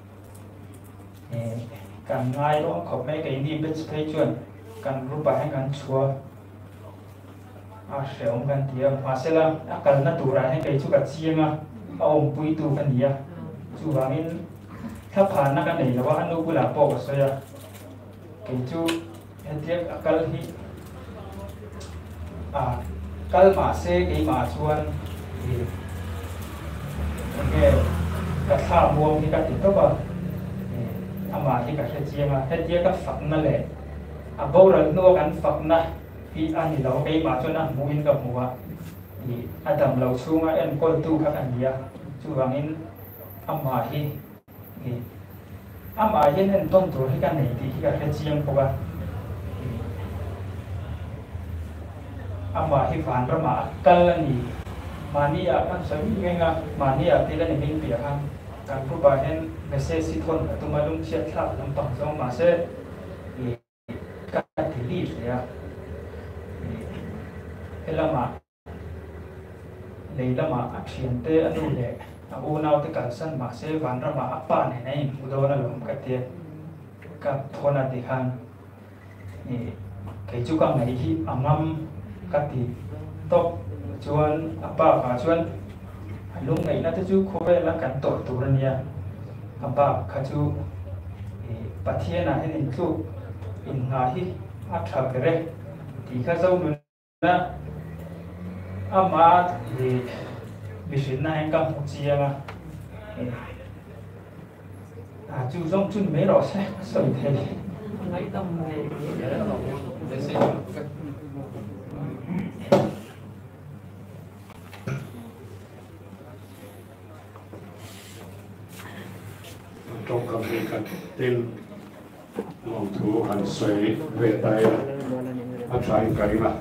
การง่ายร้องขอบไม่กันดีเป็นสเปชวนการรูปแบบให้การชัวอาเสียงกันเดียวมาเสร็จแล้วการนัดตัวให้กันชุกัดเชียงอ่ะเอาองปุยตัวกันเดียวชูบางอินถ้าผ่านนักกันไหนแล้วว่าอันนู้นกุหลาบปอกเสียกันชูเห็นเทียบกันที่อ่ากัลมาเซกีมาชวนโอเคกระทำวงที่กระติดตัวอามาที่กับเฮเจียมาเฮเจียก็ฝังนั่นแหละ à bầu rồi nô gắn phật na thì anh thì lâu cái mà cho nó mua in gặp mua thì anh tầm lâu xuống anh coi tu các anh gì chú vàng in âm hòa hi thì âm hòa hi nên tôn thủ cái này thì cái cái chiang của bạn âm hòa hi phản ra mà cái này mà ni à anh sẽ nghe nghe mà ni à thì là mình bị hamการพูดไปนั้นไม่ใช่สิทนแต่ตัวมาลุงเชียร์ท่าลำต่างสองมาเสียการที่รีบเลยอะเอลมาเลยละมาอักเสียนเตอนุเลยอูนาวที่การสั่นมาเสียวันละมาป้าในในอุดรนั่นหลงกัดเตียกับทนอดีคันนี่เกี่ยจุกังไหนที่อ่ำมั่มกัดตีตกชวนป้าขาชวนลุงไงน่าจะจูโคเวลกันตัวตัวนี้อับปะข้าจูปัทเทียนะให้นิจูอินงาฮิอัฐาเกเรที่ข้าเจ้ามันนะอามาที่มิสินนะให้กับมุจีมาอาจูจงจุนไม่รอใช่สวยเท่ไม่ต้องเลยเดี๋ยวเราเดี๋ยวเสร็จ trong cầm đi cần tin lòng thú hẳn xoay về tay áp trái cái mà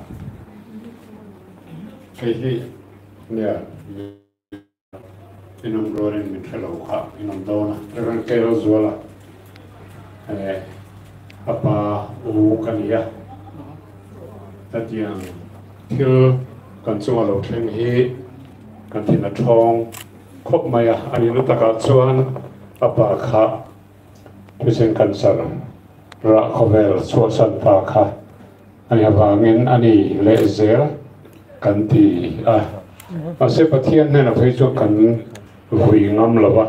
cái gì nè in ông rồi mình phải lâu khá in ông đâu nè rồi cái đó rồi là apa u kan ya tất nhiên thiếu cần chung lâu thêm hi cần thì là trong khóc mày à anh lúc ta cả chuan apa kha pisen kansar ra khovel chuasan pa kha ani awangin ani lezel kan ti a ase pathian ne na phei chu kan hui ngam lawa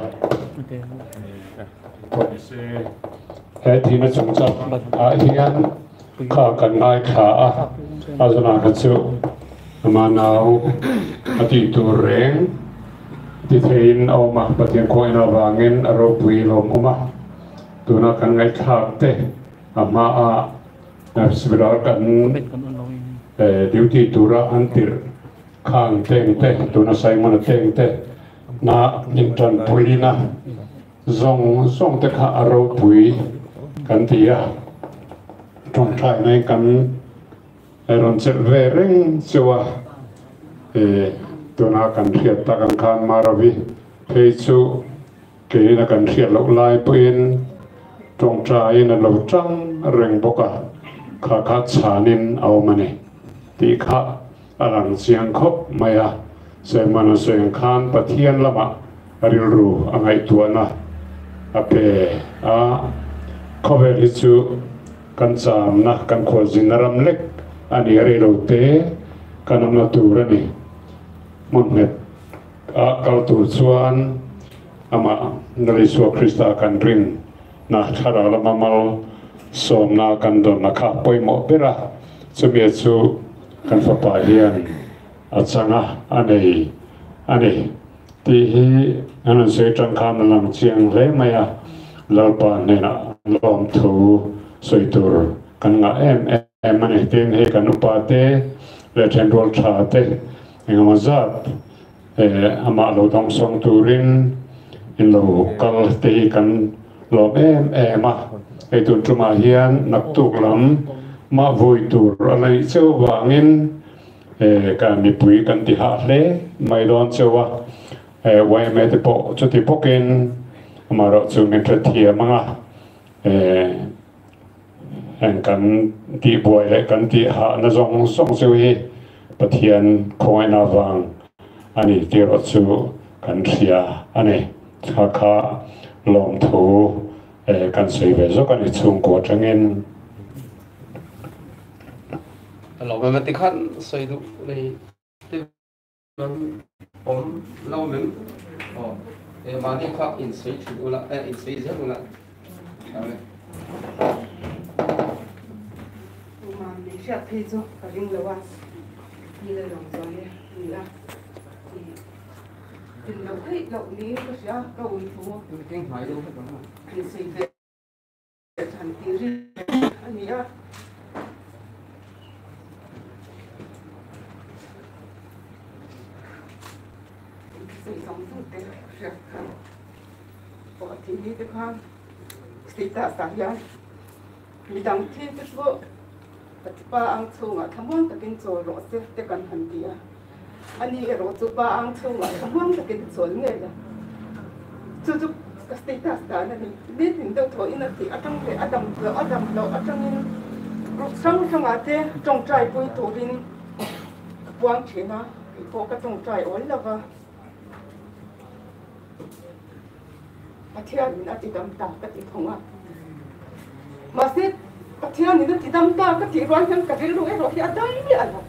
se he thi na chung cha a hian kha kan ngai kha a azuna ka chu manau ati tu rengที่เทียนเอามาปฏิญาณคนเอาวางเงินอารมณ์วิลมออกมาตัวนักการเงินขาดเตะอามาอาสเปรย์กันเอ่อดิวที่ตัวอันติรข้างเต็งเตะตัวนักใช้มันเต็งเตะน่าอินทรันปุยนะซงซงเตะข้าอารมณ์ปุยกันที่อ่ะตรงท้ายในกันเอรอนเซเวริงชัวเอ่อตัวนักการเรียนตะกันคานมาราวิเฮซูเกย์นักการเรียนลูกลายปืนตรงใจนั่นเราจังเร่งบกะข้าข้าชานินเอามาเนี่ยตีข้าอลังเสียงคบมาอะเสมันเสียงคานปะเทียนละมะริรูอะไรตัวน่ะอาเปอาข้าเวริจูกันจามนะกันขวจินรำเล็กอันนี้เรื่องเตะกันนำนาตูระนี่มุนเม็ดอาเกาตูชวนอามาในส่วนคริสต์กันรินนะถ้าเราละมาmalสมนากันโดนนักปอยหมอเปร่าจะมีจูกันฝากเฮียนอาจารย์อันนี้อันนี้ที่อันนั้นเสียจังคำลังเชียงเลยไหมอ่ะเราปานเนี่ยนะลอมถูสวยตัวกันงาเอ็มเอ็มมันเองให้กันอุปาเตเลเทนโรลชาเตยังมาจัดเอ่ออามาเราต้องส่งตูรินอินเรากัลตีกันลอมเอ็มเอ็มอ่ะไอตุนจุมาเฮียนนักตุกลำมาวุยตูอะไรเจ้าวางินเอ่อการมีปุ๋ยกันที่หาเล่ไม่ร้อนเจ้าว่าเอ่อไว้แม้แต่ปอจุดที่พกเองมาเราจูงเงินเทียมั้งอ่ะเอ่อแห่งกันที่บวยและกันที่หาณส่งส่งเสียปะเทียนคอยนาวังอันนี้ที่เราจูกันเสียอันนี้ข้าข้าลองถูเอ่อกันสวยไปสักกันอีกช่วงกว่าจะเงินเราไม่มาติดขันใส่ดูเลยที่มันผมเล่าเหมือนอ๋อเอมาที่ข้าอินซีถูกละเอออินซีใช่ไหมละเอาเลยมาไม่ใช่ที่จะกระดิ่งเลยว่านี่เลยลองตัวนี้นี่ละถึงเราเฮ้ยเรานี้ก็จะก็อุ่นฟูเก่งหายดูให้ผมอินซีเด็ดทันทีอันนี้อ่ะ có thì đi được không thì ta sáng ra mi đăng thi cái số cái ba anh thu ngã tham quan cái kinh chỗ rõ sẽ cái cần hành đi à anh ấy rõ chỗ ba anh thu ngã tham quan cái kinh chỗ nghe ra chú chú cái status đó này biết những đâu thôi nó thì ở trong cái ở trong cái ở trong đâu ở trong lúc sống trong ở thế trong trái bụi tủ bên quang chế nó cái phố cái trong trái ổn là vào cái thiên mình đã đi đâm ta cái gì không à mà xét cái thiên mình đã đi đâm ta cái gì rồi cái cái lúc ấy rồi thì ở đây đi à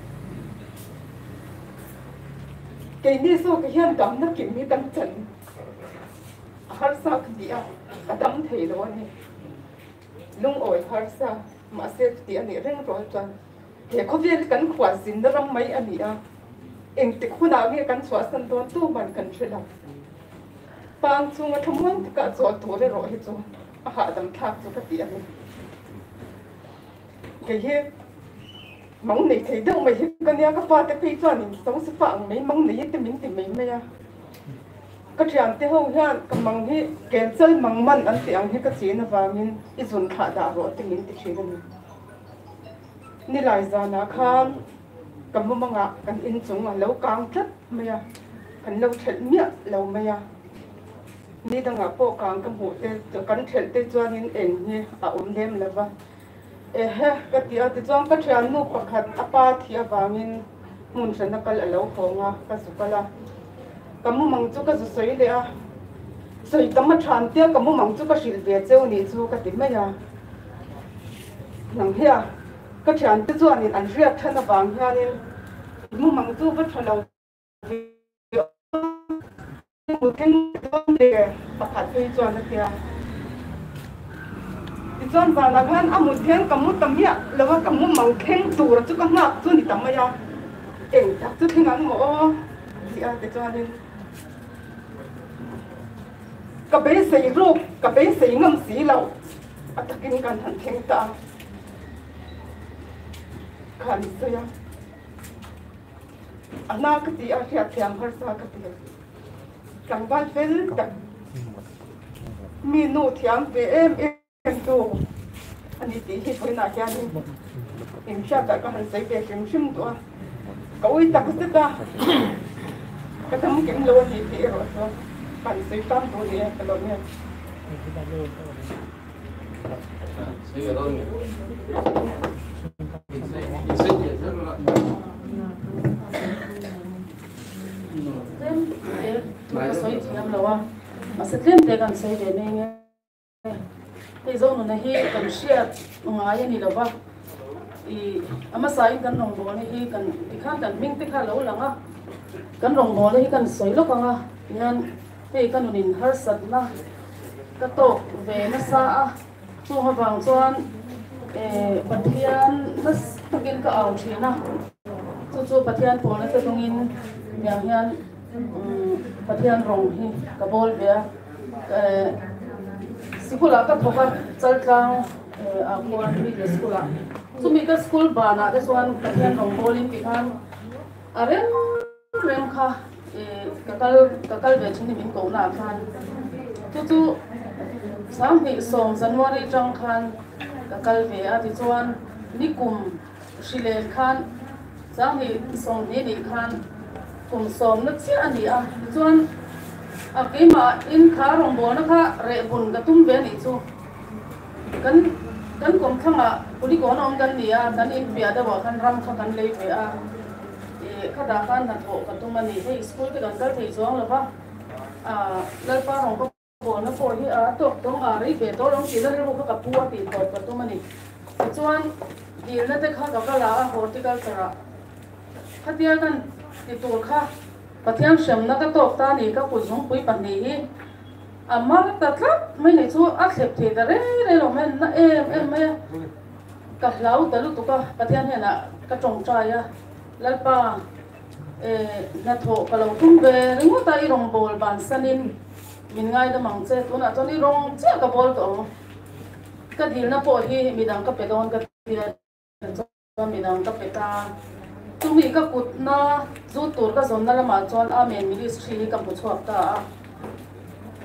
cái này số cái hiện đâm nó kiểu như đâm chân har sa cái gì à cái đâm thấy rồi này lung ổi har sa mà xét thì anh ấy rèn rồi cho thì có việc cần khóa xin đó làm mấy anh ấy à em thì khu nào nghe cần xóa sân đó tu mình cần chơi đâu bang chung ở thăm quan cả chỗ tổ để rồi chỗ hạ đầm tháp chỗ cái tiền cái gì mong này thấy đâu mà cái này các bạn cái cho nên sống sự phẳng mấy mong này thì mình thì mình mới à cái chuyện thì hậu hiện cái mong hi cái chơi mong man anh thì anh hi cái chuyện là vào mình ít dùng khá đã rồi thì mình thì chơi được ni lại ra na khan cái mong mong à cái in chung là lâu càng chất mới à cái lâu chất miệng lâu mới à ni đang ngáp bộ càng cái bộ cái cái chất cái cho nên em hi à ôm đem là vậy eh cái tiệt cái cho cái chuyện nu bạc hạt apa thì vào mình muốn xem cái lâu phong à cái số cái là cái mong mong chú cái số sấy đấy à sấy tấm mặt tràn tiệt cái mong mong chú cái xịt về châu này chú cái gì mấy à nằng hi à cái chuyện cái cho nên anh riết thân là vàng ha nên mong mong chú vẫn thân lâu một cái vấn đề bạc hạt cái cho nó kia John vào là hắn ăn một thiên cầm một tấm nhẹ làว่าcầm một mỏng khen tủ là chú có ngạc chú đi tấm mày à em chắc chú thiên ăn ngộ gì à để cho nên cái bé sấy ruột cái bé sấy ngâm xí lẩu à tất nhiên cần hành thiên ta khăn xưa anh na cái gì à hiện tượng hơi sao cái gì càng ban phê tận minu thiam về em em tu anh đi tí thì phải nói cho anh em chắc cả các hành sĩ về phim phim đó cậu ấy tập cái đó cái thằng kiếm luôn thì thì rồi thôi hành sĩ tam tuổi đi cái đó nha Bây giờ tôi cái soi thì làm lâu à mà sẽ lên để cần soi để mình cái dòng này hi cần share ngay như là vậy thì ama sai cần rong bò này hi cần thì khác cần mình thì khác lâu lắm á cần rong bò này hi cần soi lúc à nên thì cần mình hơi sạch na cái tổ về nó xa chung hợp bằng cho bát thiên nó thực hiện cái ảo chuyện na chú chú bát thiên phổ nó tự động in yang hiền bát thiên rong hi cái bol về sekolah kan thokar chaltlang a kuan mi ke sekolah sumi ka school bana ke suan kathian rong bolin ki khan arem rem kha e kakal kakal ve chini min ko na khan tu tu sam hi som january tang khan kakal ve a ti chuan nikum shile khan sam hi som ni ni khan kum som na chi ani a chuan à cái mà in khá rong bò nó khá rẻ bùn cái tung về này chú cắn cắn cũng thằng à buli có nó cắn đi à cắn in về đó bảo cắn ram khá cắn lấy về à thì khá đa phần là thổ cái tung mà này thấy school cái cắn cái thấy xuống là ba à lấy ba rong bò nó phơi à tổ tung à rồi về tổ rong chỉ là nó có cái bùa thì thổ cái tung mà này chuan đi nó thấy khá cái là hồ thì cái sao khá tiếc cắn thì tổ khá bát thiên xem nó cái tổ ta này cái cuộc sống quý bản này à mà cái tất mấy này chú ác liệt thì cái đấy đấy rồi mình nó em em em cái lão tới lúc tụi cái bát thiên này là cái trồng trái à lấy ba nó thổ cái lâu tung về nếu mà tay rong bol bàn sanin mình ngay đó mang xe tụi nó cho đi rong chơi cái bol tổ cái gì nó bỏ hi mình đang cái bê đòn cái gì cho mình đang cái bê ta chúng mình các cột na rút tuổi các zona là mà chọn amen ministry cầm bút chuột ta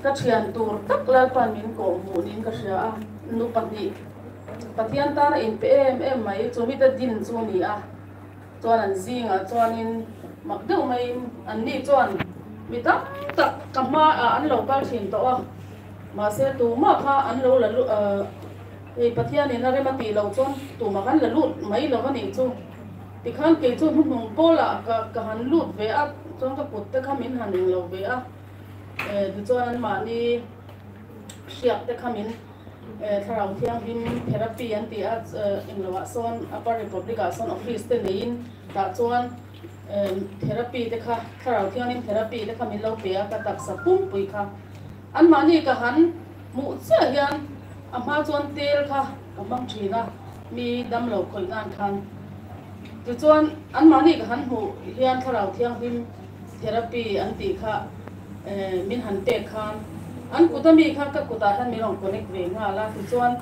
ka thian tur tak lal pan min ko mu nin ka ria nu pahni pathian ta na in pe em em mai chu mi ta din chu ni a chuan an zinga chuanin mak deuh mai an ni chuan mi tak tak ka hma an lo kal thin to a ma se tu ma kha an lo la ei pathian in a remati lo chuan tu ma kan la lut mai lo ani chu ti khan ke chu hung pola ka ka han lut ve a chuan ka put te khamin han lo ve a e ti chuan an ma ni siak te khamin e tharau thiang him therapy an ti a in lo a son upper republic a son office te nein ta chuan therapy te kha tharau thiang in therapy te khamin lo pe a ka tak sa pum pui kha an ma ni ka han mu cha hian a ma chuan tel kha ka mang thina mi dam lo khoi nan khan ti chuan an ma ni ka han hu hian tharau thiang him therapy an ti kha min han te khan an kutami kha ka kuta han mi rong connect ve nga la ti chuan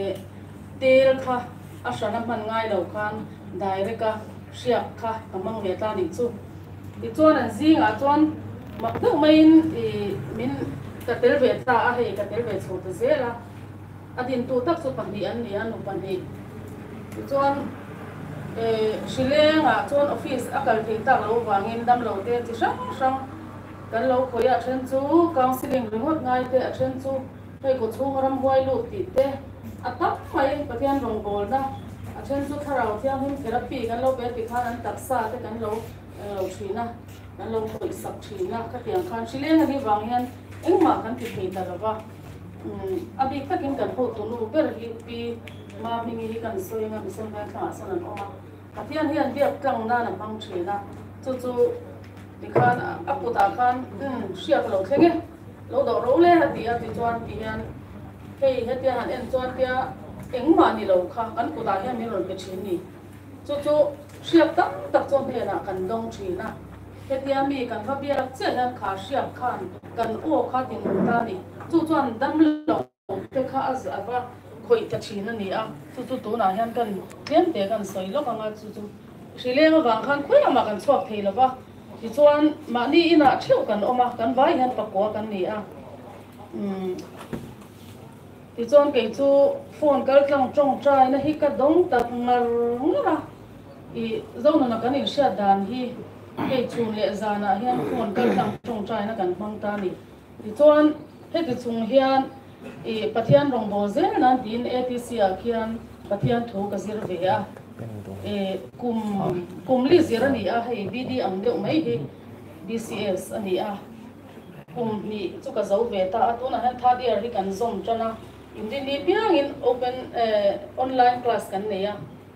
tel kha a shana man ngai lo khan direct ka siak kha ka mang ve ta ni chu ti chuan an zinga chuan mak deuh mai in min ka tel ve ta a hei ka tel ve chho ta zela adin tu tak chu pahni an ni an nu pahni ti chuan e shilenga chuan office akal thei tak lo wangin dam lo te chi sang sang kan lo khoya then chu counseling remote ngai te a then chu hei ko chung ram huai lu ti te a tak mai pathian rong bol na a then chu tharau thiang him therapy kan lo be ti khan an tak sa te kan lo lo thina kan lo khoi sak thina ka tiang khan shilenga ni wangian engma kan ti thei ta rawa abi takin kan ho tu nu ber hi pi ma mi mi kan soinga mi son ka kha sanan oma pathian hian biak tlang na na mang thina chu chu ti khan aputa khan siak lo thlenge lo do ro le ha ti a ti chuan ti hian hei hetia han en chuan tia engma ni lo kha kan puta hian mi ron pe thin ni chu chu siak tak tak chuan he na kan dong thina hetia mi kan va biak che han kha siak khan kan o kha tin ta ni chu chuan dam lo te kha az ava khoi ta thina ni a chu chu tu na hian kan tlem te kan soi lo anga chu chu shileng wang khan khoi ama kan chuak thei lo ba ti chuan ma ni ina theu kan oma kan vai hian pakwa kan ni a um ti chuan ke chu phone kal tlang tong trai na hi ka dong tak ngar ngara i zona na kan in sha dan hi ke chung le zana hian phone kal tlang tong trai na kan mang ta ni ti chuan he ti chung hian e pathian rong bo zel na din A T C a khian pathian thu ka zir ve a e kum kum li zir ani a hei B D ang deuh mai hi B C S ani a kum ni chu ka zo ve ta atuna han third year hi kan zom chana indi ni piang in open online class kan nei a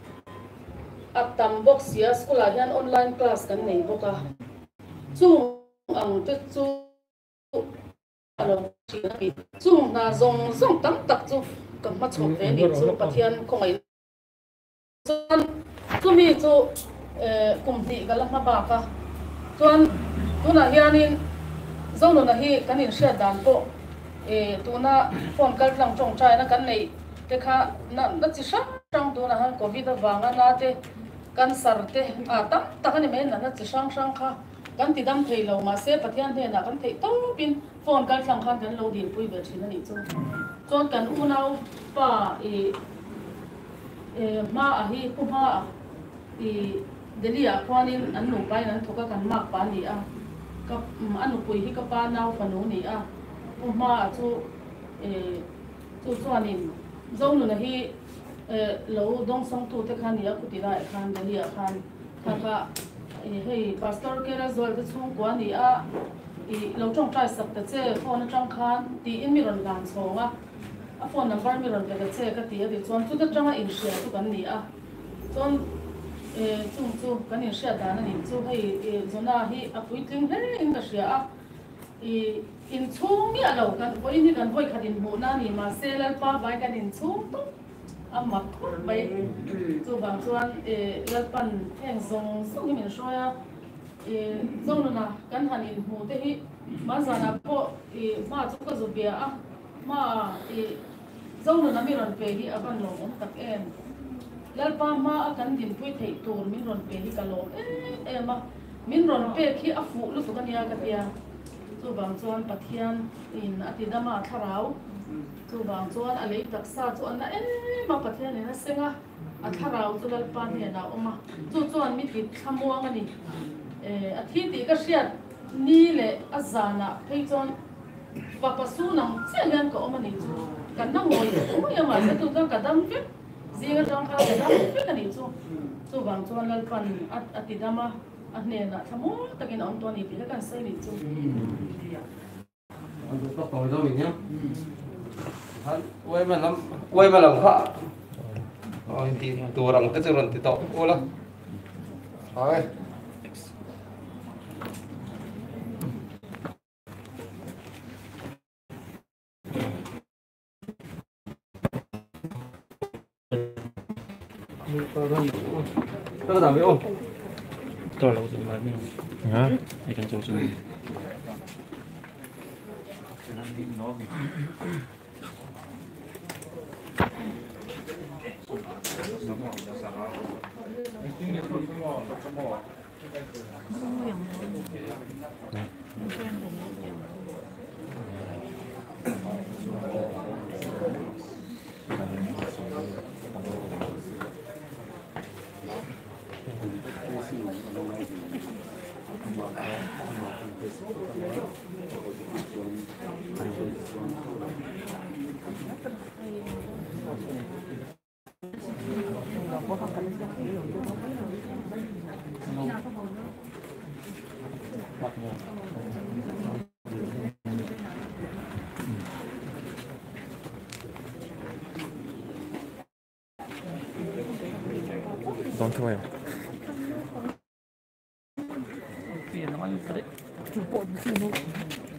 atam box ya school a hian online class kan nei boka chu ang te chu alo chi chu na zong zong tam tak chu ka ma chho ve ni chu pathian khongai chuan chu mi chu kum ti ka la ma ba ka chuan tuna hianin zong na hi kan in share dan po e tuna phone kal tlang tong trai na kan nei te kha na na chi sang sang tu na han covid awanga na te kan sar te a tam tak ani men na chi sang sang kha kan ti dam thei lo ma se pathian he na kan thei to pin phone kal tlang khan kan lo din pui be thin ani chu chuan kan u nau pa e e ma a hi pu ma e delia khwanin an nu pai nan thoka kan mak pa ni a ka anu pui hi ka pa nau panu ni a pu ma chu e chu chuanin zong nu na hi e lo dong song tu te khan ya kuti rai khan delia khan kha kha e hei pastor ke ra zol te chung kwa ni a i lo tong trai sak ta che phone tang khan ti in mi ron gan chonga a phone number mi ron ka che ka ti a ti chuan chu ta tanga in share tu kan ni a chuan e chung chu kan in share dan ani chu hei e zona hi a pui tling he in ka share a i in chung mi a lo kan poi ni kan hoi khatin mu na ni ma selal pa vai kan in chung tu a mak bai chu bang chuan e lalpan heng zong song ni min shoya e zong na kan hanin mu te hi ma zana po e ma chu ka zo bia a ma e zong na mi ron pe hi aban lo on tak em lalpa ma a kan din pui thei tur min ron pe hi ka lo e e ma min ron pe khi a fu lu su kan ya ka tia chu bang chuan pathian in atidama tharau chu bang chuan a lei taksa chuan na em ma pathian in a senga a tharau chu lal pan he na oma chu chuan mi ti thamuang ani e a thi ti ka hriat ni le a zana phei chuan papasu nang chengan ko oma ni chu kan na ngoi o ya ma se tu ka kadam ke zinga tang kha kadam ke kan ni chu chu bang chuan lal pan atidama a hne na thamu takin on to ni ti kan sai ni chu anh có tội đâu mình nhá hắn quay mà lắm quay mà làm hả rồi thì tù rằng tất nhiên thì tội ô lắm rồi tôi làm với ông tôi lâu rồi mà hả thì cần châu rồi Don't tell him. Viene mal,